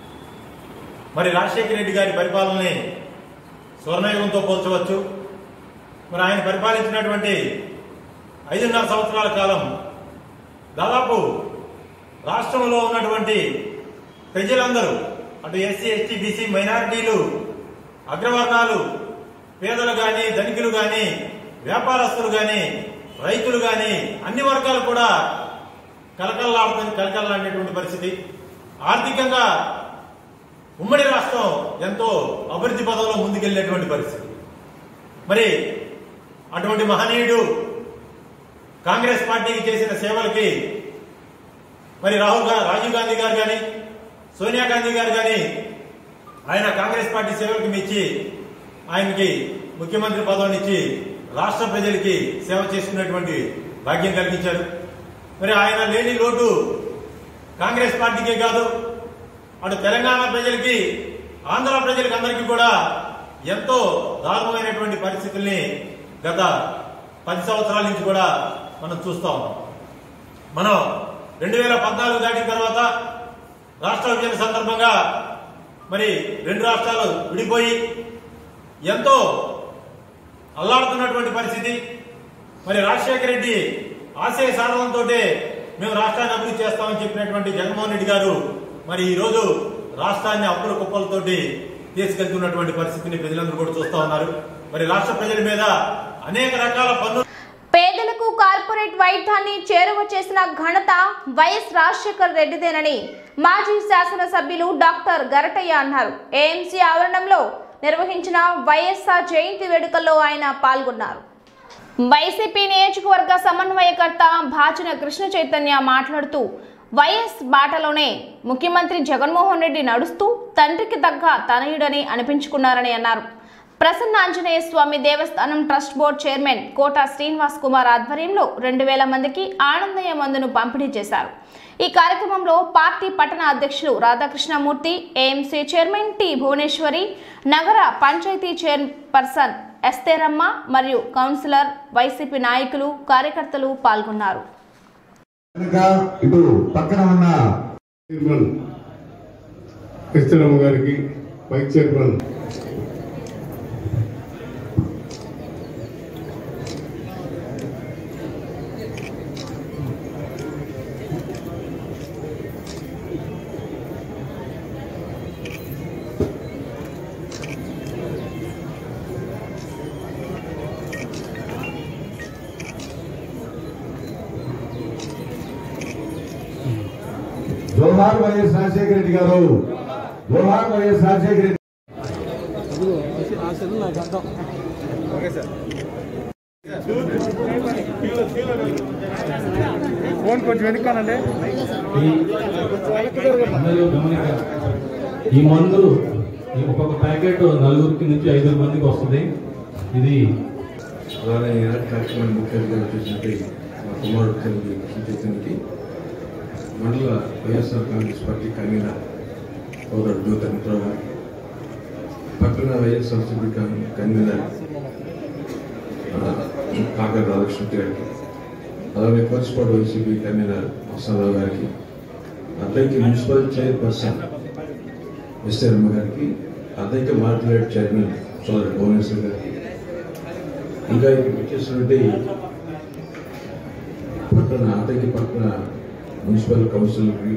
S2: మరి రాజశేఖర రెడ్డి గారి పరిపాలనని స్వర్ణయుగంతో పోల్చవచ్చు. మరి ఆయన పరిపాలించినటువంటి ఐదున్నర సంవత్సరాల కాలం దాదాపు రాష్ట్రంలో ఉన్నటువంటి ప్రజలందరూ అటు ఎస్సీ, ఎస్టీ, బీసీ, మైనారిటీలు, అగ్రవర్ణాలు, పేదలు కానీ, ధనికులు కానీ, వ్యాపారస్తులు కానీ, రైతులు కానీ అన్ని వర్గాలు కూడా కలకల్లాడుతుంది కలకల్లాడేటువంటి పరిస్థితి. ఆర్థికంగా ఉమ్మడి రాష్ట్రం ఎంతో అభివృద్ధి పదంలో ముందుకెళ్లేటువంటి పరిస్థితి. మరి అటువంటి మహనీయుడు కాంగ్రెస్ పార్టీకి చేసిన సేవలకి మరి రాహుల్ గాంధీ, రాజీవ్ గాంధీ గారు కానీ, సోనియా గాంధీ గారు కానీ ఆయన కాంగ్రెస్ పార్టీ సేవలకు మెచ్చి ఆయనకి ముఖ్యమంత్రి పదవిని ఇచ్చి రాష్ట్ర ప్రజలకి సేవ చేసుకునేటువంటి భాగ్యం కలిగించారు. మరి ఆయన లేని లోటు కాంగ్రెస్ పార్టీకే కాదు, అటు తెలంగాణ ప్రజలకి, ఆంధ్ర ప్రజలకి అందరికీ కూడా ఎంతో దారుణమైనటువంటి పరిస్థితుల్ని గత పది సంవత్సరాల నుంచి కూడా మనం చూస్తా ఉన్నాం. మనం రెండు వేల పద్నాలుగు దాటిన తర్వాత రాష్ట్ర విభజన సందర్భంగా మరి రెండు రాష్ట్రాలు విడిపోయి ఎంతో అల్లాడుతున్నటువంటి పరిస్థితి. మరి రాజశేఖర రెడ్డి ఆశయ సాధనంతో మేము రాష్ట్రాన్ని అభివృద్ధి చేస్తామని చెప్పినటువంటి జగన్మోహన్ రెడ్డి గారు మరి ఈ రోజు రాష్ట్రాన్ని అప్పుల కుప్పలతోటి తీసుకెళ్తున్నటువంటి పరిస్థితిని ప్రజలందరూ కూడా చూస్తా ఉన్నారు. మరి రాష్ట్ర ప్రజల మీద అనేక రకాల పన్ను
S1: పేదలకు కార్పొరేట్ వైద్యాన్ని చేరువ చేసిన ఘనత వైఎస్ రాజశేఖర రెడ్డిదేనని మాజీ శాసనసభ్యులు డాక్టర్ గరటయ్య అన్నారు. ఏఎంసీ ఆవరణంలో నిర్వహించిన వైఎస్ఆర్ జయంతి వేడుకల్లో ఆయన పాల్గొన్నారు. వైసీపీ నియోజకవర్గ సమన్వయకర్త భాచన కృష్ణ చైతన్య మాట్లాడుతూ వైఎస్ బాటలోనే ముఖ్యమంత్రి జగన్మోహన్ రెడ్డి నడుస్తూ తండ్రికి తగ్గ తనయుడని అనిపించుకున్నారని అన్నారు. ప్రసన్న ఆంజనేయ స్వామి దేవస్థానం trust board chairman Kota Srinivas Kumar ఆధ్వర్యంలో రెండు వేల మందికి ఆనందయ్య మందును పంపిణీ చేశారు. ఈ కార్యక్రమంలో పార్టీ పట్టణ అధ్యక్షులు Radhakrishnamurthy, AMC chairman T Bhuvaneswari, నగర పంచాయతీ చైర్పర్సన్ ఎస్తేరమ్మ మరియు కౌన్సిలర్, వైసీపీ నాయకులు, కార్యకర్తలు పాల్గొన్నారు.
S12: ఇటు పక్కన ఉన్న ఎస్తేరమ్మ గారికి, వైస్ చైర్మన్ జోహార్ వైఎస్ రాజశేఖర రెడ్డి గారు, జోహార్ వైఎస్ రాజశేఖర రెడ్డి.
S13: ఫోన్ కొంచెం వెనుకానండి.
S14: ఈ మందు ఒక్కొక్క ప్యాకెట్ నలుగురికి నుంచి ఐదు మందికి వస్తుంది. ఇది
S15: అలానే కార్యక్రమాన్ని ముఖ్యంగా చూసినట్టు కుమారుడు కలిగి కృష్ణచైతన్యకి మండల వైఎస్ఆర్ కాంగ్రెస్ పార్టీ కన్వీనర్ సోదరుడు జ్యోతిరావు గారు, పట్టణ వైఎస్ఆర్సీపీ కన్వీనర్ కాకర రాధాకృష్ణ గారికి, అలాగే కోర్సుపాటు వైసీపీ కన్వీనర్ మస్తారావు గారికి, అద్దంకి మున్సిపల్ చైర్పర్సన్ ఎస్ఆర్ఎమ్మ గారికి, అద్దంకి మార్కెట్ చైర్మన్ సోదరుడు భువనేశ్వర్ గారికి, ఇంకా వచ్చేసినటువంటి పట్టణ అద్దంకి పట్టణ మున్సిపల్ కౌన్సిలర్కి,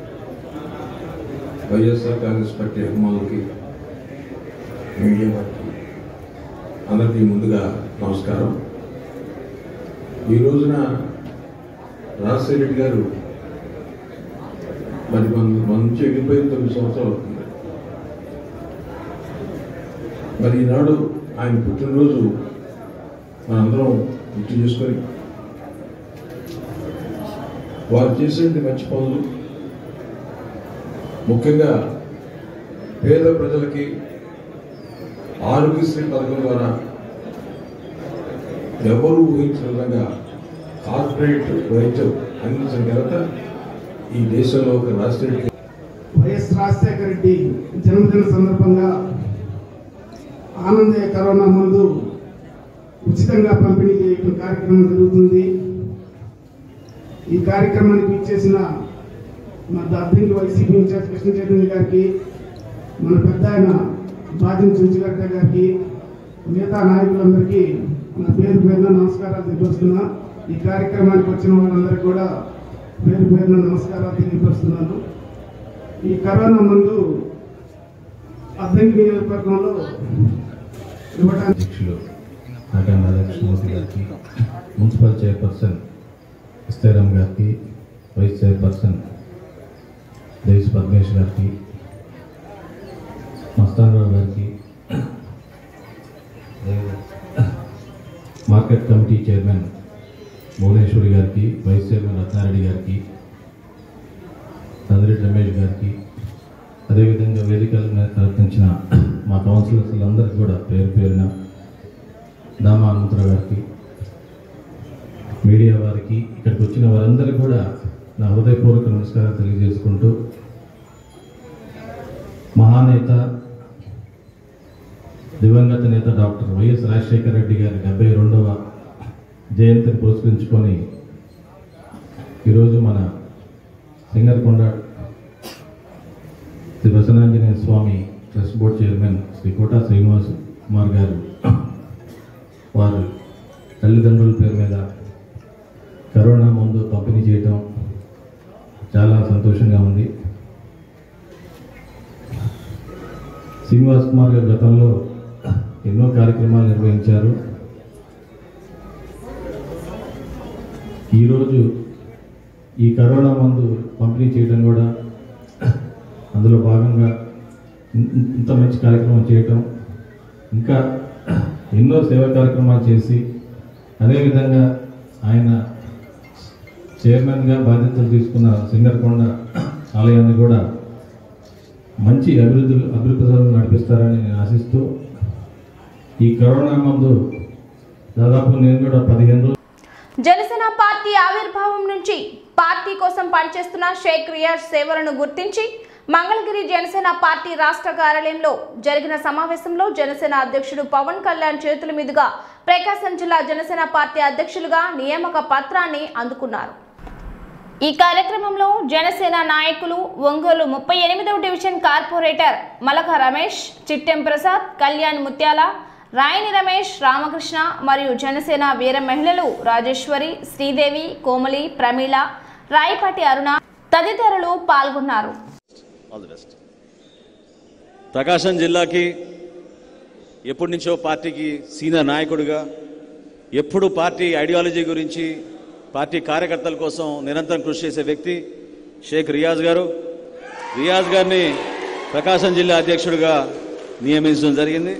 S15: వైఎస్ఆర్ కాంగ్రెస్ పార్టీ అభిమానులకి, మీడియా వారికి అందరికీ ముందుగా నమస్కారం. ఈ రోజున రాజశేఖర రెడ్డి గారు మరి మన మన నుంచి వెళ్ళిపోయిన తొమ్మిది సంవత్సరాలు అవుతుంది. మరి ఈనాడు ఆయన పుట్టినరోజు మనందరం గుర్తు చేసుకొని వారు చేసేటువంటి మంచి పనులు, ముఖ్యంగా పేద ప్రజలకి ఆరోగ్యశ్రీ పథకం ద్వారా ఎవరు ఊహించిన విధంగా కార్పొరేట్ వైద్యం అందించిన ఘనత ఈ దేశంలో ఒక రాష్ట్ర
S16: వైఎస్ రాజశేఖర రెడ్డి జన్మదిన సందర్భంగా ఆనందయ్య కరోనా మందు ఉచితంగా పంపిణీ చేయడం కార్యక్రమం జరుగుతుంది. ఈ కార్యక్రమానికి ఇచ్చేసిన మా అద్దంకి వైసీపీ ఇన్ఛార్జ్ కృష్ణ చైతన్య గారికి, మన పెద్ద ఆయన బాధ్యం చుంచుగడ్డ గారికి, మిగతా నాయకులందరికీ నా పేరు పేరున నమస్కారాలు తెలియపరుస్తున్నా. ఈ కార్యక్రమానికి వచ్చిన వాళ్ళందరికీ కూడా పేరు పేరున నమస్కారాలు తెలియపరుస్తున్నాను. ఈ కరోనా మందు అద్దంకి నియోజకవర్గంలో ఇవ్వడానికి
S14: అధ్యక్షులు నాగాన్ రాధాకృష్ణమూర్తి గారికి, మున్సిపల్ చైర్పర్సన్ ఎస్తేరామ్ గారికి, వైస్ చైర్పర్సన్ దేశ్ పద్మేష్ గారికి, మస్తానరావు గారికి, మార్కెట్ కమిటీ చైర్మన్ భువనేశ్వరి గారికి, వైస్ చైర్మన్ రత్నారెడ్డి గారికి, చంద్రెడ్డి రమేష్ గారికి, అదేవిధంగా వేదికలను ప్రయత్నించిన మా కౌన్సిలర్స్లందరికీ కూడా పేరు పేరున, దామా హనుమంతరావు గారికి, మీడియా వారికి, ఇక్కడికి వచ్చిన వారందరికీ కూడా నా హృదయపూర్వక నమస్కారాలు తెలియజేసుకుంటూ, మహానేత దివంగత నేత డాక్టర్ వైఎస్ రాజశేఖర రెడ్డి గారి డెబ్బై రెండవ జయంతిని పురస్కరించుకొని ఈరోజు మన Singarakonda Shri Vasananjaneya Swamy trust board chairman Shri Kota Srinivas Kumar garu వారు తల్లిదండ్రుల పేరు మీద కరోనా మందు పంపిణీ చేయటం చాలా సంతోషంగా ఉంది. శ్రీనివాస్ కుమార్ గారు గతంలో ఎన్నో కార్యక్రమాలు నిర్వహించారు. ఈరోజు ఈ కరోనా మందు పంపిణీ చేయడం కూడా అందులో భాగంగా ఇంత మంచి కార్యక్రమం చేయటం, ఇంకా ఎన్నో సేవా కార్యక్రమాలు చేసి, అదేవిధంగా ఆయన చైర్మన్గా బాధ్యతలు తీసుకున్న సింగర్కొండ ఆలయాన్ని కూడా మంచి అభివృద్ధి అభివృద్ధిలో నడిపిస్తారని నేను ఆశిస్తూ, ఈ కరోనా మందు దాదాపు నేను కూడా పదిహేను రోజులు
S1: జనసేన పార్టీ ఆవిర్భావం నుంచి పార్టీ కోసం పనిచేస్తున్న షేక్ రియాజ్ సేవలను గుర్తించి మంగళగిరి జనసేన పార్టీ రాష్ట్ర కార్యాలయంలో జరిగిన సమావేశంలో జనసేన అధ్యక్షుడు పవన్ కళ్యాణ్ చేతుల మీదుగా ప్రకాశం జిల్లా జనసేన పార్టీ అధ్యక్షులుగా నియామక పత్రాన్ని అందుకున్నారు. ఈ కార్యక్రమంలో జనసేన నాయకులు ఒంగోలు ముప్పై ఎనిమిదవ డివిజన్ కార్పొరేటర్ మలక రమేష్, చిట్టెం ప్రసాద్, కళ్యాణ్ ముత్యాల, రాయని రమేష్, రామకృష్ణ మరియు జనసేన వీర మహిళలు రాజేశ్వరి, శ్రీదేవి, కోమలి, ప్రమీల, రాయపాటి అరుణ తదితరులు పాల్గొన్నారు.
S17: ప్రకాశం జిల్లాకి ఎప్పటి నుంచో పార్టీకి సీనియర్ నాయకుడిగా, ఎప్పుడు పార్టీ ఐడియాలజీ గురించి, పార్టీ కార్యకర్తల కోసం నిరంతరం కృషి చేసే వ్యక్తి షేక్ రియాజ్ గారు. రియాజ్ గారిని ప్రకాశం జిల్లా అధ్యక్షుడిగా నియమించడం జరిగింది.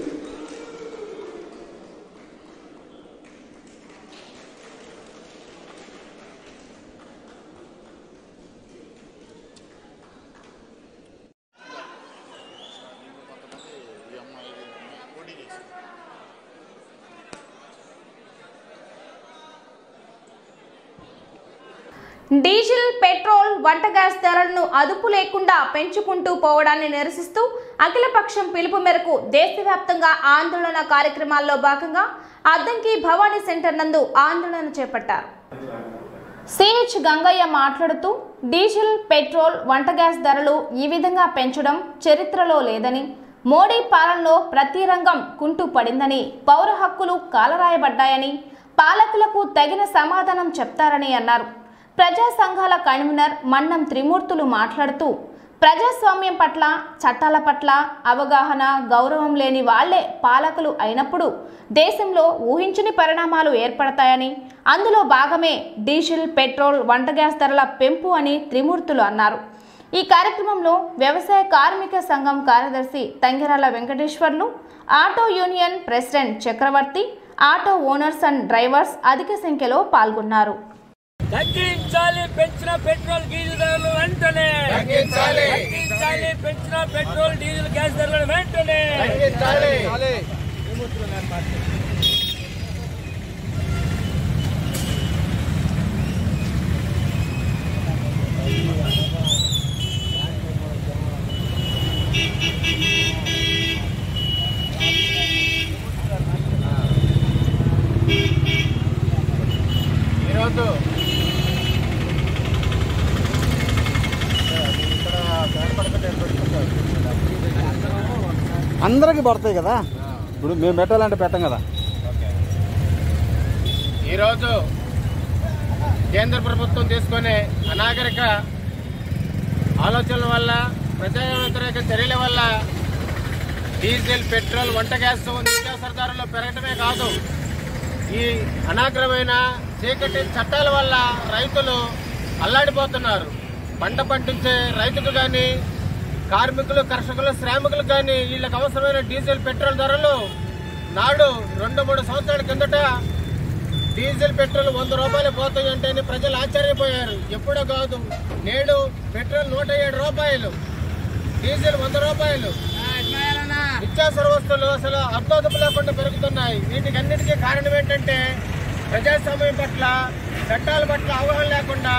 S1: డీజిల్, పెట్రోల్, వంట గ్యాస్ ధరలను అదుపు లేకుండా పెంచుకుంటూ పోవడాన్ని నిరసిస్తూ అఖిలపక్షం పిలుపు మేరకు దేశవ్యాప్తంగా ఆందోళన కార్యక్రమాల్లో భాగంగా అద్దంకి భవానీ సెంటర్ నందు ఆందోళన చేపట్టారు. సిహెచ్ గంగయ్య మాట్లాడుతూ డీజిల్, పెట్రోల్, వంట గ్యాస్ ధరలు ఈ విధంగా పెంచడం చరిత్రలో లేదని, మోడీ పాలనలో ప్రతి రంగం కుంటు పడిందని, పౌర హక్కులు కాలరాయబడ్డాయని, పాలకులకు తగిన సమాధానం చెప్తారని అన్నారు. ప్రజా సంఘాల కన్వీనర్ మన్నం త్రిమూర్తులు మాట్లాడుతూ ప్రజాస్వామ్యం పట్ల, చట్టాల పట్ల అవగాహన, గౌరవం లేని వాళ్లే పాలకులు అయినప్పుడు దేశంలో ఊహించని పరిణామాలు ఏర్పడతాయని, అందులో భాగమే డీజిల్, పెట్రోల్, వంట గ్యాస్ ధరల పెంపు అని త్రిమూర్తులు అన్నారు. ఈ కార్యక్రమంలో వ్యవసాయ కార్మిక సంఘం కార్యదర్శి Thangirala Venkateswarlu, auto union president Chakravarthi, auto owners and drivers అధిక సంఖ్యలో పాల్గొన్నారు.
S18: తగ్గించాలి పెంచిన పెట్రోల్ డీజిల్ ధరలు వెంటనే తగ్గించాలి తగ్గించాలి పెంచిన పెట్రోల్ డీజిల్ గ్యాస్ ధరలు వెంటనే తగ్గించాలి.
S19: ఈరోజు
S20: అందరికి పడతాయి కదా, ఇప్పుడు మేము పెట్టాలంటే పెట్టం కదా.
S19: ఈరోజు కేంద్ర ప్రభుత్వం తీసుకునే అనాగరిక ఆలోచనల వల్ల, ప్రజా వ్యతిరేక చర్యల వల్ల డీజిల్, పెట్రోల్, వంట గ్యాస్ నిత్యావసర ధరలు పెరగటమే కాదు, ఈ అనాగ్రమైన చీకటి చట్టాల వల్ల రైతులు అల్లాడిపోతున్నారు. పంట పండించే రైతుకు కానీ, కార్మికులు, కర్షకులు, శ్రామికులు కానీ వీళ్ళకి అవసరమైన డీజిల్, పెట్రోల్ ధరలు నాడు రెండు మూడు సంవత్సరాల కిందట డీజిల్, పెట్రోల్ వంద రూపాయలు పోతాయంటే ప్రజలు ఆశ్చర్యపోయారు. ఎప్పుడో కాదు, నేడు పెట్రోల్ నూట ఏడు రూపాయలు, డీజిల్ వంద రూపాయలు. నిత్యావసర వస్తువులు అసలు అర్థోదపు లేకుండా పెరుగుతున్నాయి. వీటికి అన్నిటికీ కారణం ఏంటంటే ప్రజాస్వామ్యం పట్ల, చట్టాల పట్ల అవగాహన లేకుండా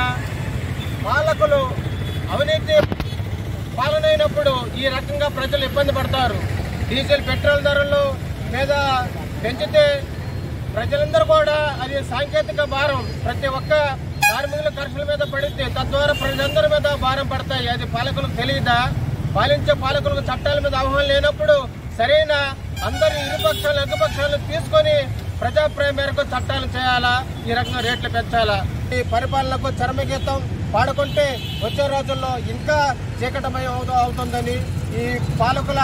S19: పాలకులు అవినీతి పాలనైనప్పుడు ఈ రకంగా ప్రజలు ఇబ్బంది పడతారు. డీజిల్, పెట్రోల్ ధరలు మీద పెంచితే ప్రజలందరూ కూడా అది సాంకేతిక భారం ప్రతి ఒక్క కార్మికుల ఖర్చుల మీద పడితే తద్వారా ప్రజలందరి మీద భారం పడతాయి. అది పాలకులకు తెలియదా? పాలించే పాలకులకు చట్టాల మీద అవగాహన లేనప్పుడు సరైన అందరి ఇరుపక్షాలు, ఎగ్గుపక్షాలను తీసుకొని ప్రజాప్రాయం మేరకు చట్టాలు చేయాలా, ఈ రకంగా రేట్లు పెంచాలా. ఈ పరిపాలనకు చరమగీతం పాడుకుంటే వచ్చే రోజుల్లో ఇంకా చీకటమయం అవుతుందని, ఈ పాలకుల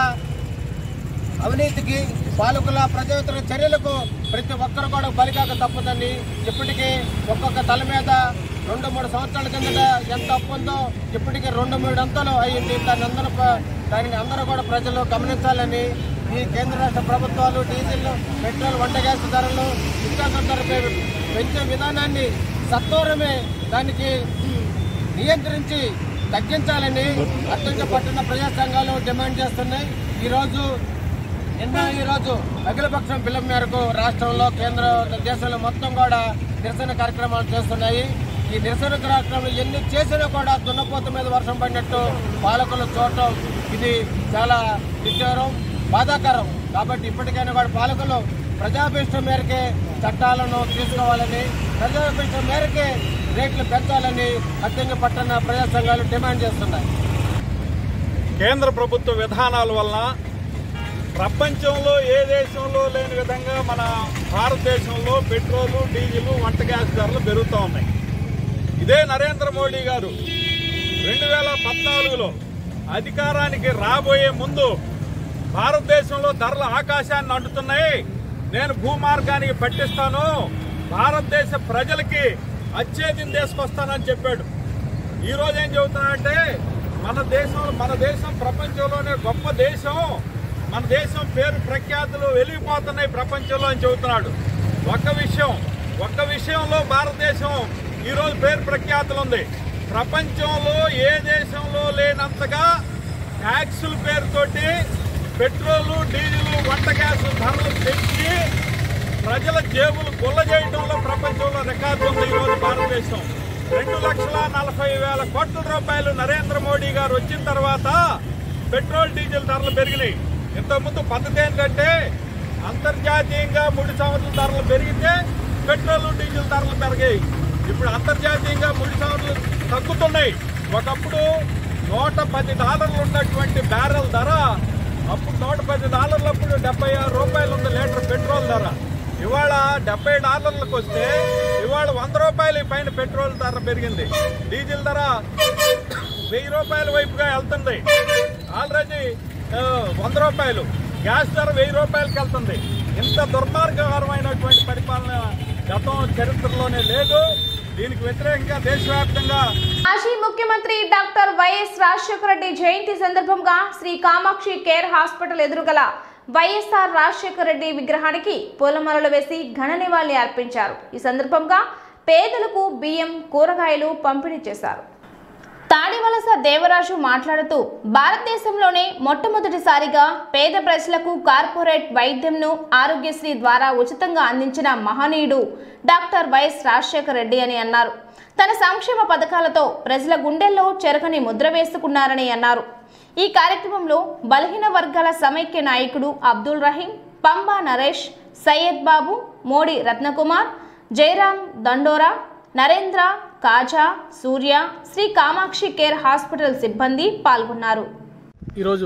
S19: అవినీతికి, పాలకుల ప్రజా వ్యతిరేక చర్యలకు ప్రతి ఒక్కరు కూడా బలికాక తప్పదని, ఇప్పటికీ ఒక్కొక్క తల మీద రెండు మూడు సంవత్సరాల కిందట ఎంత అప్పు ఉందో ఇప్పటికీ రెండు మూడు అంతలు అయ్యింది. దాన్ని అందరూ దానిని అందరూ కూడా ప్రజలు గమనించాలని, ఈ కేంద్ర రాష్ట్ర ప్రభుత్వాలు డీజిల్, పెట్రోల్, వంట గ్యాస్ ధరలు, నిత్యావసర ధరలు పెంచే విధానాన్ని సత్వరమే దానికి నియంత్రించి తగ్గించాలని అత్యంత పట్టణ ప్రజా సంఘాలు డిమాండ్ చేస్తున్నాయి. ఈరోజు ఎన్నో ఈరోజు అఖిలపక్షం పిలుపు మేరకు రాష్ట్రంలో, కేంద్ర, దేశంలో మొత్తం కూడా నిరసన కార్యక్రమాలు చేస్తున్నాయి. ఈ నిరసన కార్యక్రమాలు ఎన్ని చేసినా కూడా దున్నపోత మీద వర్షం పడినట్టు పాలకులు చూడటం ఇది చాలా విచారం, బాధాకరం. కాబట్టి ఇప్పటికైనా కూడా పాలకులు ప్రజాభిష్టం మేరకే చట్టాలను తీసుకోవాలని, ప్రజాభిష్టం మేరకే రేట్లు పెంచాలని అత్యంత పట్టణ ప్రజా సంఘాలు డిమాండ్ చేస్తున్నాయి.
S21: కేంద్ర ప్రభుత్వ విధానాల వలన ప్రపంచంలో ఏ దేశంలో లేని విధంగా మన భారతదేశంలో పెట్రోలు, డీజిల్, వంట గ్యాస్ ధరలు పెరుగుతూ ఉన్నాయి. ఇదే నరేంద్ర మోడీ గారు రెండు వేల పద్నాలుగులో అధికారానికి రాబోయే ముందు భారతదేశంలో ధరలు ఆకాశాన్ని అంటుతున్నాయి, నేను భూమార్గానికి పట్టిస్తాను, భారతదేశ ప్రజలకి అచ్చేదిన తీసుకొస్తానని చెప్పాడు. ఈరోజు ఏం చెబుతున్నాడంటే మన దేశం మన దేశం ప్రపంచంలోనే గొప్ప దేశం, మన దేశం పేరు ప్రఖ్యాతులు వెలిగిపోతున్నాయి ప్రపంచంలో అని చెబుతున్నాడు. ఒక్క విషయం ఒక్క విషయంలో భారతదేశం ఈరోజు పేరు ప్రఖ్యాతులు ఉంది. ప్రపంచంలో ఏ దేశంలో లేనంతగా ట్యాక్సుల పేరుతోటి పెట్రోలు, డీజిల్, వంట గ్యాస్ ధరలు పెంచి ప్రజల జేబులు గుల్ల చేయడంలో ప్రపంచంలో రికార్డు ఉంది ఈరోజు భారతదేశం. రెండు లక్షల నలభై వేల కోట్ల రూపాయలు నరేంద్ర మోడీ గారు వచ్చిన తర్వాత పెట్రోల్ డీజిల్ ధరలు పెరిగినాయి. ఇంతకుముందు పద్ధతి ఏంటంటే అంతర్జాతీయంగా ముడి చమురుల ధరలు పెరిగితే పెట్రోల్ డీజిల్ ధరలు పెరిగాయి. ఇప్పుడు అంతర్జాతీయంగా ముడి చమురులు తగ్గుతున్నాయి. ఒకప్పుడు నూట పది డాలర్లు ఉన్నటువంటి బ్యారెల్ ధర అప్పుడు నూట పది డాలర్లప్పుడు డెబ్బై ఆరు రూపాయలు ఉంది లీటర్ పెట్రోల్ ధర. ఇవాళ డెబ్బై డాలర్లకు వస్తే ఇవాళ వంద రూపాయల పైన పెట్రోల్ ధర పెరిగింది. డీజిల్ ధర వెయ్యి రూపాయల వైపుగా వెళ్తుంది. ఆల్రెడీ వంద రూపాయలు గ్యాస్ ధర వెయ్యి రూపాయలకి వెళ్తుంది. ఇంత దుర్మార్గకరమైనటువంటి పరిపాలన గతం చరిత్రలోనే లేదు. దీనికి వ్యతిరేకంగా దేశవ్యాప్తంగా
S1: మాజీ ముఖ్యమంత్రి డాక్టర్ వైఎస్ రాజశేఖర రెడ్డి జయంతి సందర్భంగా శ్రీ కామాక్షి కేర్ హాస్పిటల్ ఎదురుగల వైఎస్ఆర్ రాజశేఖర రెడ్డి విగ్రహానికి పూలమాలలు వేసి ఘన నివాళి అర్పించారు. ఈ సందర్భంగా పేదలకు బియ్యం, కూరగాయలు పంపిణీ చేశారు. తాడివలస దేవరాజు మాట్లాడుతూ భారతదేశంలోనే మొట్టమొదటిసారిగా పేద ప్రజలకు కార్పొరేట్ వైద్యంను ఆరోగ్యశ్రీ ద్వారా ఉచితంగా అందించిన మహనీయుడు డాక్టర్ వైఎస్ రాజశేఖర రెడ్డి అని అన్నారు. తన సంక్షేమ పథకాలతో ప్రజల గుండెల్లో చెరగని ముద్ర వేసుకున్నారని అన్నారు. ఈ కార్యక్రమంలో బలహీన వర్గాల సమైక్య నాయకుడు అబ్దుల్ రహీం, పంబా నరేష్, సయ్యద్ బాబు, మోడి రత్నకుమార్, జయరాం దండోరా, నరేంద్ర, కాజా, సూర్య, శ్రీ కామాక్షి కేర్ హాస్పిటల్ సిబ్బంది పాల్గొన్నారు.
S4: ఈరోజు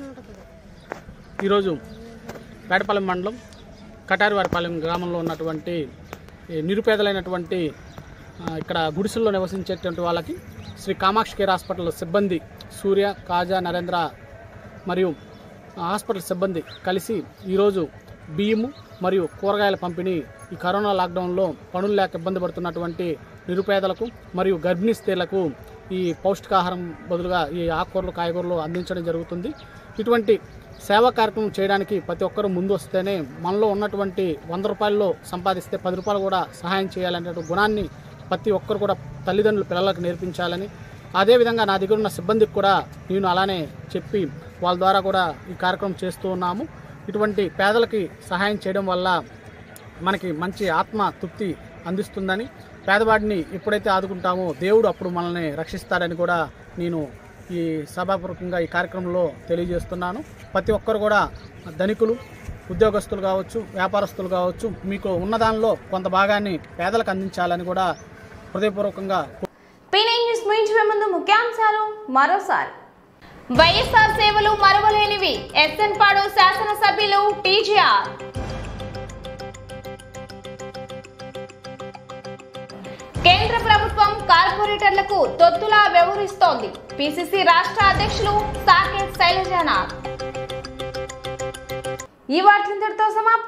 S4: ఈరోజు పేటపాలెం మండలం కటారివారిపాలెం గ్రామంలో ఉన్నటువంటి నిరుపేదలైనటువంటి ఇక్కడ గుడిసెల్లో నివసించేటువంటి వాళ్ళకి శ్రీ కామాక్షి కేర్ హాస్పిటల్ సిబ్బంది సూర్య, కాజా, నరేంద్ర మరియు హాస్పిటల్ సిబ్బంది కలిసి ఈరోజు బియ్యము మరియు కూరగాయల పంపిణీ ఈ కరోనా లాక్డౌన్లో పనులు లేక ఇబ్బంది పడుతున్నటువంటి నిరుపేదలకు మరియు గర్భిణీ స్త్రీలకు ఈ పౌష్టికాహారం బదులుగా ఈ ఆకుకూరలు, కాయగూరలు అందించడం జరుగుతుంది. ఇటువంటి సేవా కార్యక్రమం చేయడానికి ప్రతి ఒక్కరూ ముందు వస్తేనే మనలో ఉన్నటువంటి వంద రూపాయల్లో సంపాదిస్తే పది రూపాయలు కూడా సహాయం చేయాలనే గుణాన్ని ప్రతి ఒక్కరు కూడా తల్లిదండ్రులు పిల్లలకు నేర్పించాలని, అదేవిధంగా నా దగ్గర ఉన్న సిబ్బందికి కూడా నేను అలానే చెప్పి వాళ్ళ ద్వారా కూడా ఈ కార్యక్రమం చేస్తూ ఉన్నాము. ఇటువంటి పేదలకి సహాయం చేయడం వల్ల మనకి మంచి ఆత్మ తృప్తి అందిస్తుందని, పేదవాడిని ఎప్పుడైతే ఆదుకుంటామో దేవుడు అప్పుడు మనల్ని రక్షిస్తాడని కూడా నేను ఈ సభాపూర్వకంగా ఈ కార్యక్రమంలో తెలియజేస్తున్నాను. ప్రతి ఒక్కరు కూడా ధనికులు, ఉద్యోగస్తులు కావచ్చు, వ్యాపారస్తులు కావచ్చు, మీకు ఉన్నదానిలో కొంత భాగాన్ని పేదలకు అందించాలని కూడా హృదయపూర్వకంగా.
S1: పీనై న్యూస్ ముగించే ముందు ముఖ్యాంశాలు మరోసారి. వైఎస్ఆర్ సేవలు మరవలేనివి, ఎస్ఎన్ పాడు శాసనసభ్యులు టీజీఆర్. కేంద్ర ప్రభుత్వం కార్పొరేటర్లకు తొత్తులా వ్యవహరిస్తోంది, పీసీసీ రాష్ట్ర అధ్యక్షులు సాకేత్ శైలజానాథ్. ఈ వార్తలంతటితో సమాప్తం.